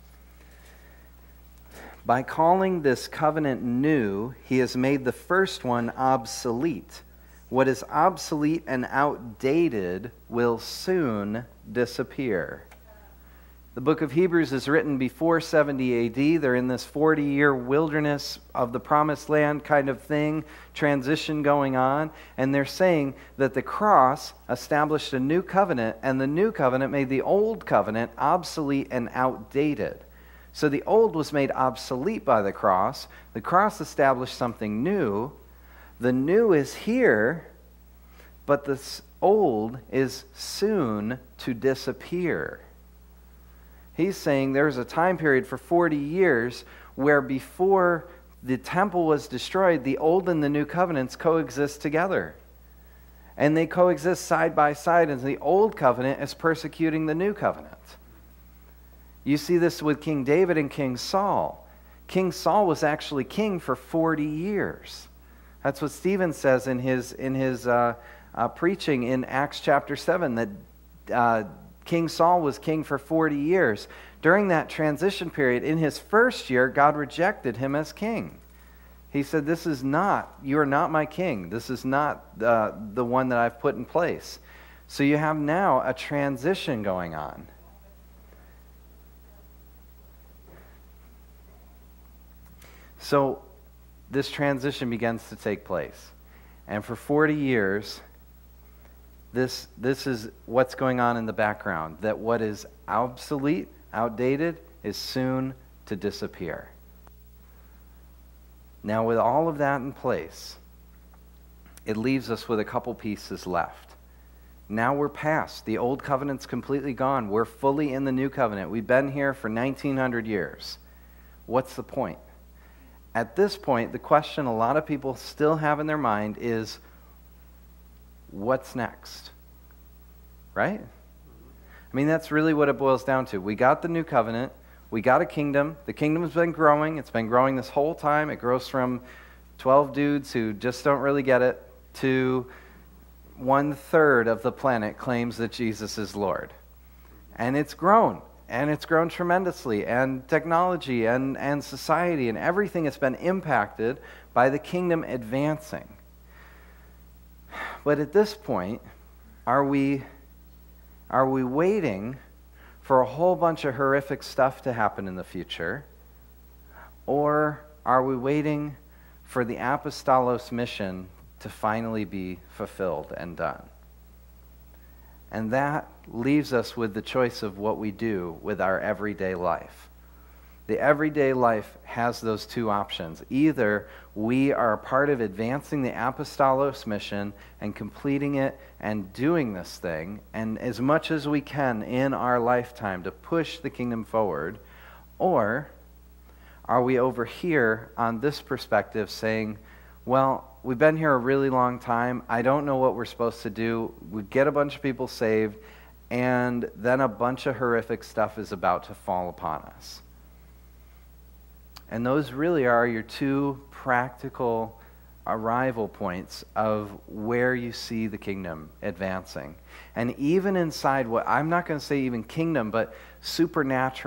By calling this covenant new, he has made the first one obsolete. What is obsolete and outdated will soon disappear. The book of Hebrews is written before 70 AD. They're in this 40-year wilderness of the promised land kind of thing, transition going on, and they're saying that the cross established a new covenant, and the new covenant made the old covenant obsolete and outdated. So the old was made obsolete by the cross. The cross established something new. The new is here, but the old is soon to disappear. He's saying there's a time period for 40 years where before the temple was destroyed, the old and the new covenants coexist together. And they coexist side by side, and the old covenant is persecuting the new covenant. You see this with King David and King Saul. King Saul was actually king for 40 years. That's what Stephen says in his preaching in Acts chapter 7, that King Saul was king for 40 years. During that transition period, in his first year, God rejected him as king. He said, you are not my king. This is not the one that I've put in place. So you have now a transition going on. So this transition begins to take place. And for 40 years, this is what's going on in the background, that what is obsolete, outdated, is soon to disappear. Now, with all of that in place, it leaves us with a couple pieces left. Now we're past. The old covenant's completely gone. We're fully in the new covenant. We've been here for 1,900 years. What's the point? At this point, the question a lot of people still have in their mind is, what's next? Right? I mean, that's really what it boils down to. We got the new covenant. We got a kingdom. The kingdom's been growing. It's been growing this whole time. It grows from 12 dudes who just don't really get it to 1/3 of the planet claims that Jesus is Lord. And it's grown. And it's grown tremendously. And technology and society and everything has been impacted by the kingdom advancing. But at this point, are we waiting for a whole bunch of horrific stuff to happen in the future? Or are we waiting for the apostolos mission to finally be fulfilled and done? And that leaves us with the choice of what we do with our everyday life. The everyday life has those two options. Either we are a part of advancing the apostolos mission and completing it and doing this thing, and as much as we can in our lifetime to push the kingdom forward, or are we over here on this perspective saying, well, we've been here a really long time. I don't know what we're supposed to do. We get a bunch of people saved, and then a bunch of horrific stuff is about to fall upon us. And those really are your two practical arrival points of where you see the kingdom advancing. And even inside what, I'm not going to say even kingdom, but supernatural.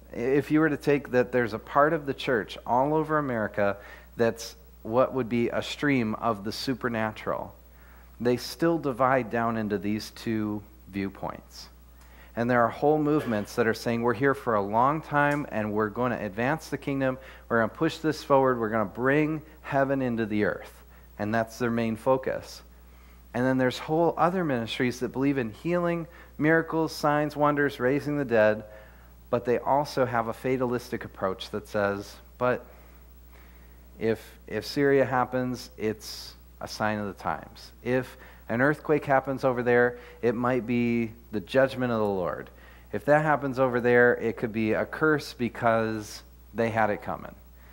If you were to take that there's a part of the church all over America that's what would be a stream of the supernatural, they still divide down into these two viewpoints. And there are whole movements that are saying we're here for a long time and we're going to advance the kingdom, we're going to push this forward, we're going to bring heaven into the earth. And that's their main focus. And then there's whole other ministries that believe in healing, miracles, signs, wonders, raising the dead, but they also have a fatalistic approach that says, but if Syria happens, it's a sign of the times. If an earthquake happens over there, it might be the judgment of the Lord. If that happens over there, it could be a curse because they had it coming.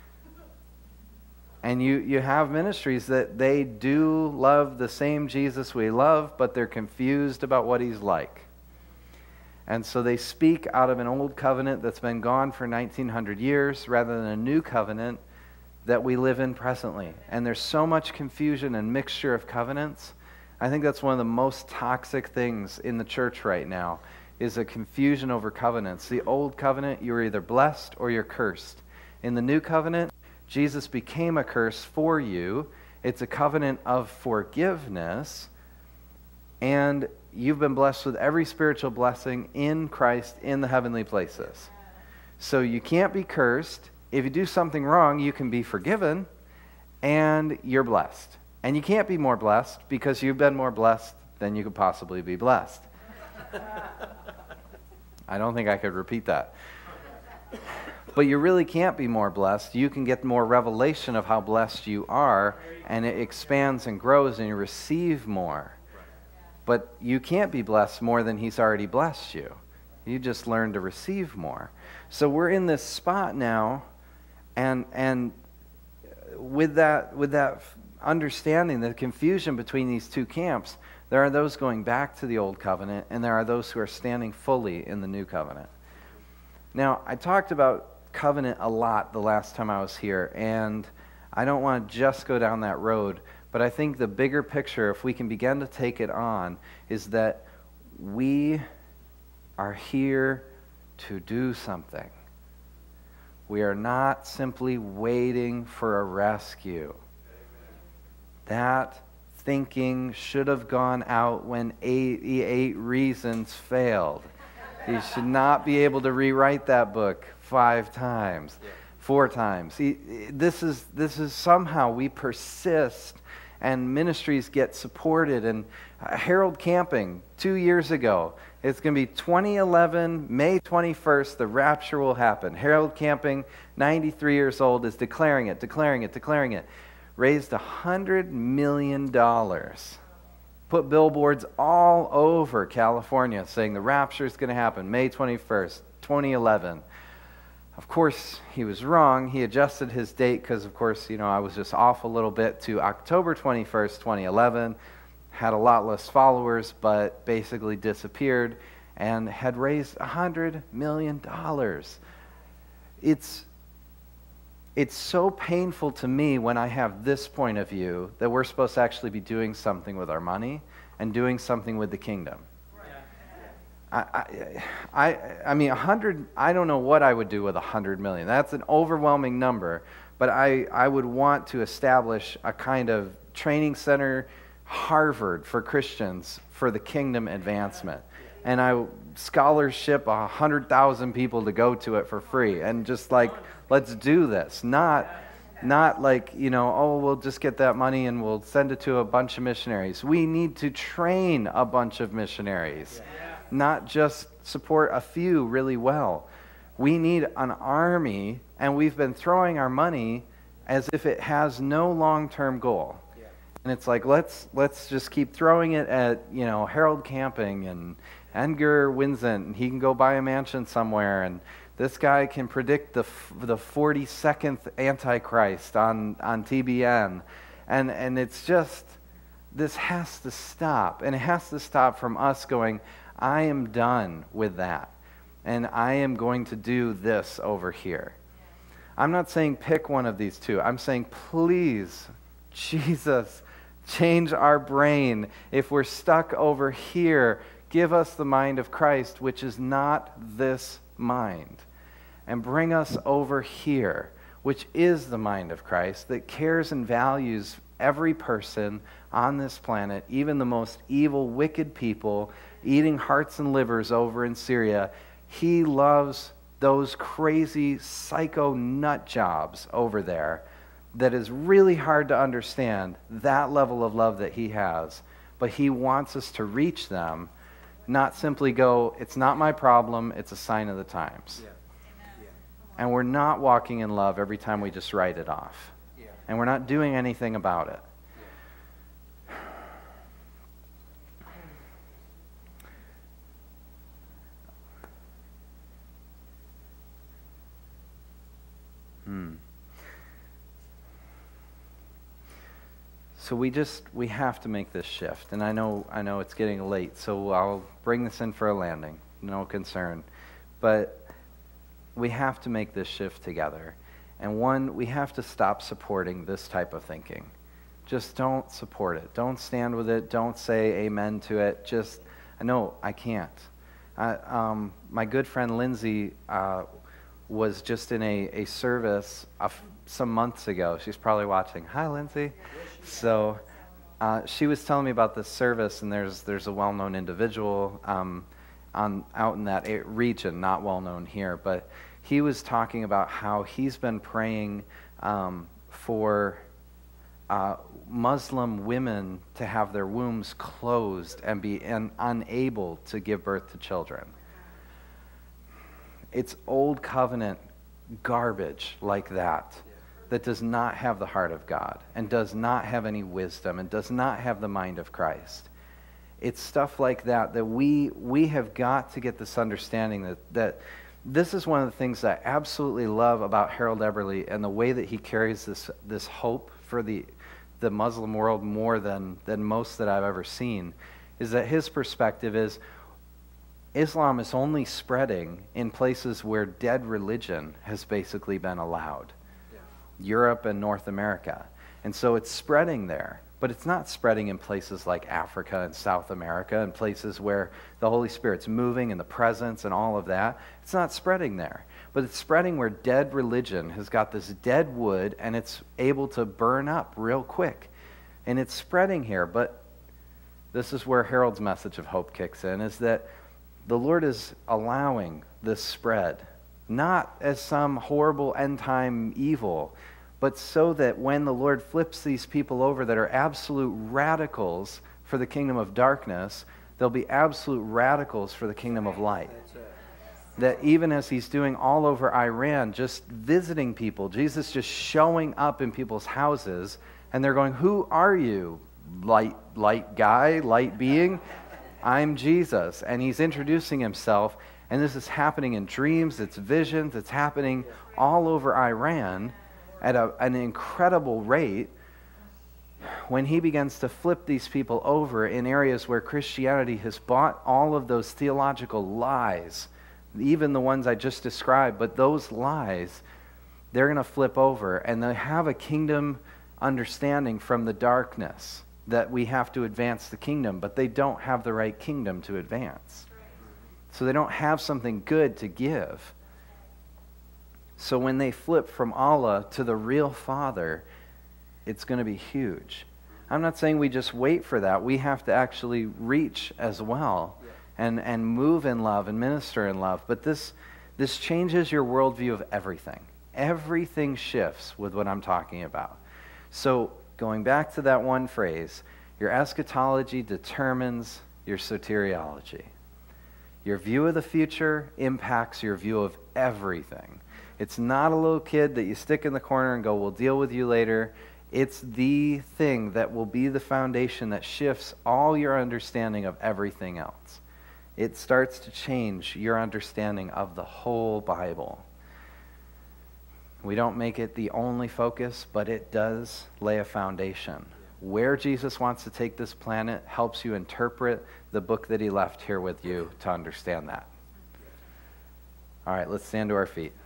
And you have ministries that they do love the same Jesus we love, but they're confused about what he's like. And so they speak out of an old covenant that's been gone for 1900 years rather than a new covenant that we live in presently. And there's so much confusion and mixture of covenants. I think that's one of the most toxic things in the church right now is a confusion over covenants. The old covenant, you're either blessed or you're cursed. In the new covenant, Jesus became a curse for you. It's a covenant of forgiveness, and you've been blessed with every spiritual blessing in Christ in the heavenly places. So you can't be cursed. If you do something wrong, you can be forgiven, and you're blessed. And you can't be more blessed because you've been more blessed than you could possibly be blessed. I don't think I could repeat that. But you really can't be more blessed. You can get more revelation of how blessed you are, and it expands and grows, and you receive more. But you can't be blessed more than he's already blessed you. You just learn to receive more. So we're in this spot now, and with that understanding, the confusion between these two camps, there are those going back to the old covenant, and there are those who are standing fully in the new covenant. Now, I talked about covenant a lot the last time I was here, and I don't want to just go down that road, but I think the bigger picture, if we can begin to take it on, is that we are here to do something. We are not simply waiting for a rescue. That thinking should have gone out when 88 Reasons failed. You should not be able to rewrite that book 5 times, 4 times. This is somehow we persist, and ministries get supported. And Harold Camping, 2 years ago, it's going to be 2011, May 21st, the rapture will happen. Harold Camping, 93 years old, is declaring it. Raised $100 million. Put billboards all over California saying the rapture is going to happen May 21st, 2011. Of course, he was wrong. He adjusted his date because, of course, I was just off a little bit to October 21st, 2011. Had a lot less followers, but basically disappeared and had raised $100 million. It's so painful to me when I have this point of view that we're supposed to actually be doing something with our money and doing something with the kingdom. I mean, 100, I don't know what I would do with 100 million. That's an overwhelming number, but I would want to establish a kind of training center, Harvard for Christians for the kingdom advancement. And I scholarship 100,000 people to go to it for free, and just like, let's do this. Not like, we'll just get that money and we'll send it to a bunch of missionaries. We need to train a bunch of missionaries, not just support a few really well. We need an army, and we've been throwing our money as if it has no long-term goal. And it's like, let's just keep throwing it at, Harold Camping and Edgar Winsent, and he can go buy a mansion somewhere, and this guy can predict the 42nd Antichrist on TBN. And it's just, this has to stop. And it has to stop from us going, I am done with that. And I am going to do this over here. I'm not saying pick one of these two. I'm saying, please, Jesus, change our brain. If we're stuck over here, give us the mind of Christ, which is not this mind. and bring us over here, which is the mind of Christ, that cares and values every person on this planet, even the most evil, wicked people eating hearts and livers over in Syria. He loves those crazy psycho nut jobs over there that is really hard to understand, that level of love that he has. But he wants us to reach them, not simply go, it's not my problem, it's a sign of the times. Yeah. Yeah. And we're not walking in love every time we just write it off. Yeah. And we're not doing anything about it. So we have to make this shift. And I know it's getting late, so I'll bring this in for a landing. No concern. But we have to make this shift together. And one, we have to stop supporting this type of thinking. Just don't support it. Don't stand with it. Don't say amen to it. Just, no, I can't. My good friend Lindsay was just in a service some months ago. She's probably watching. Hi, Lindsay. So she was telling me about this service, and there's a well-known individual out in that region, not well-known here, but he was talking about how he's been praying for Muslim women to have their wombs closed and be unable to give birth to children. It's old covenant garbage like that does not have the heart of God and does not have any wisdom and does not have the mind of Christ. It's stuff like that we have got to get this understanding that this is one of the things I absolutely love about Harold Eberle and the way that he carries this hope for the Muslim world more than most that I've ever seen, is that his perspective is Islam is only spreading in places where dead religion has basically been allowed. Europe and North America. And so it's spreading there, but it's not spreading in places like Africa and South America and places where the Holy Spirit's moving and the presence and all of that. It's not spreading there, but it's spreading where dead religion has got this dead wood and it's able to burn up real quick. And it's spreading here, but this is where Harold's message of hope kicks in, is that the Lord is allowing this spread, not as some horrible end-time evil, but so that when the Lord flips these people over that are absolute radicals for the kingdom of darkness, they'll be absolute radicals for the kingdom of light. That even as he's doing all over Iran, just visiting people, Jesus just showing up in people's houses, and they're going, "Who are you, light guy, light being?" "I'm Jesus." And he's introducing himself. And this is happening in dreams, it's visions, it's happening all over Iran at an incredible rate when he begins to flip these people over in areas where Christianity has bought all of those theological lies, even the ones I just described, but those lies, they're going to flip over and they have a kingdom understanding from the darkness that we have to advance the kingdom, but they don't have the right kingdom to advance. So they don't have something good to give. So when they flip from Allah to the real Father, it's going to be huge. I'm not saying we just wait for that. We have to actually reach as well and move in love and minister in love. But this changes your worldview of everything. Everything shifts with what I'm talking about. So going back to that one phrase, your eschatology determines your soteriology. Your view of the future impacts your view of everything. It's not a little kid that you stick in the corner and go, "We'll deal with you later." It's the thing that will be the foundation that shifts all your understanding of everything else. It starts to change your understanding of the whole Bible. We don't make it the only focus, but it does lay a foundation. Where Jesus wants to take this planet helps you interpret the book that he left here with you to understand that. All right, let's stand to our feet.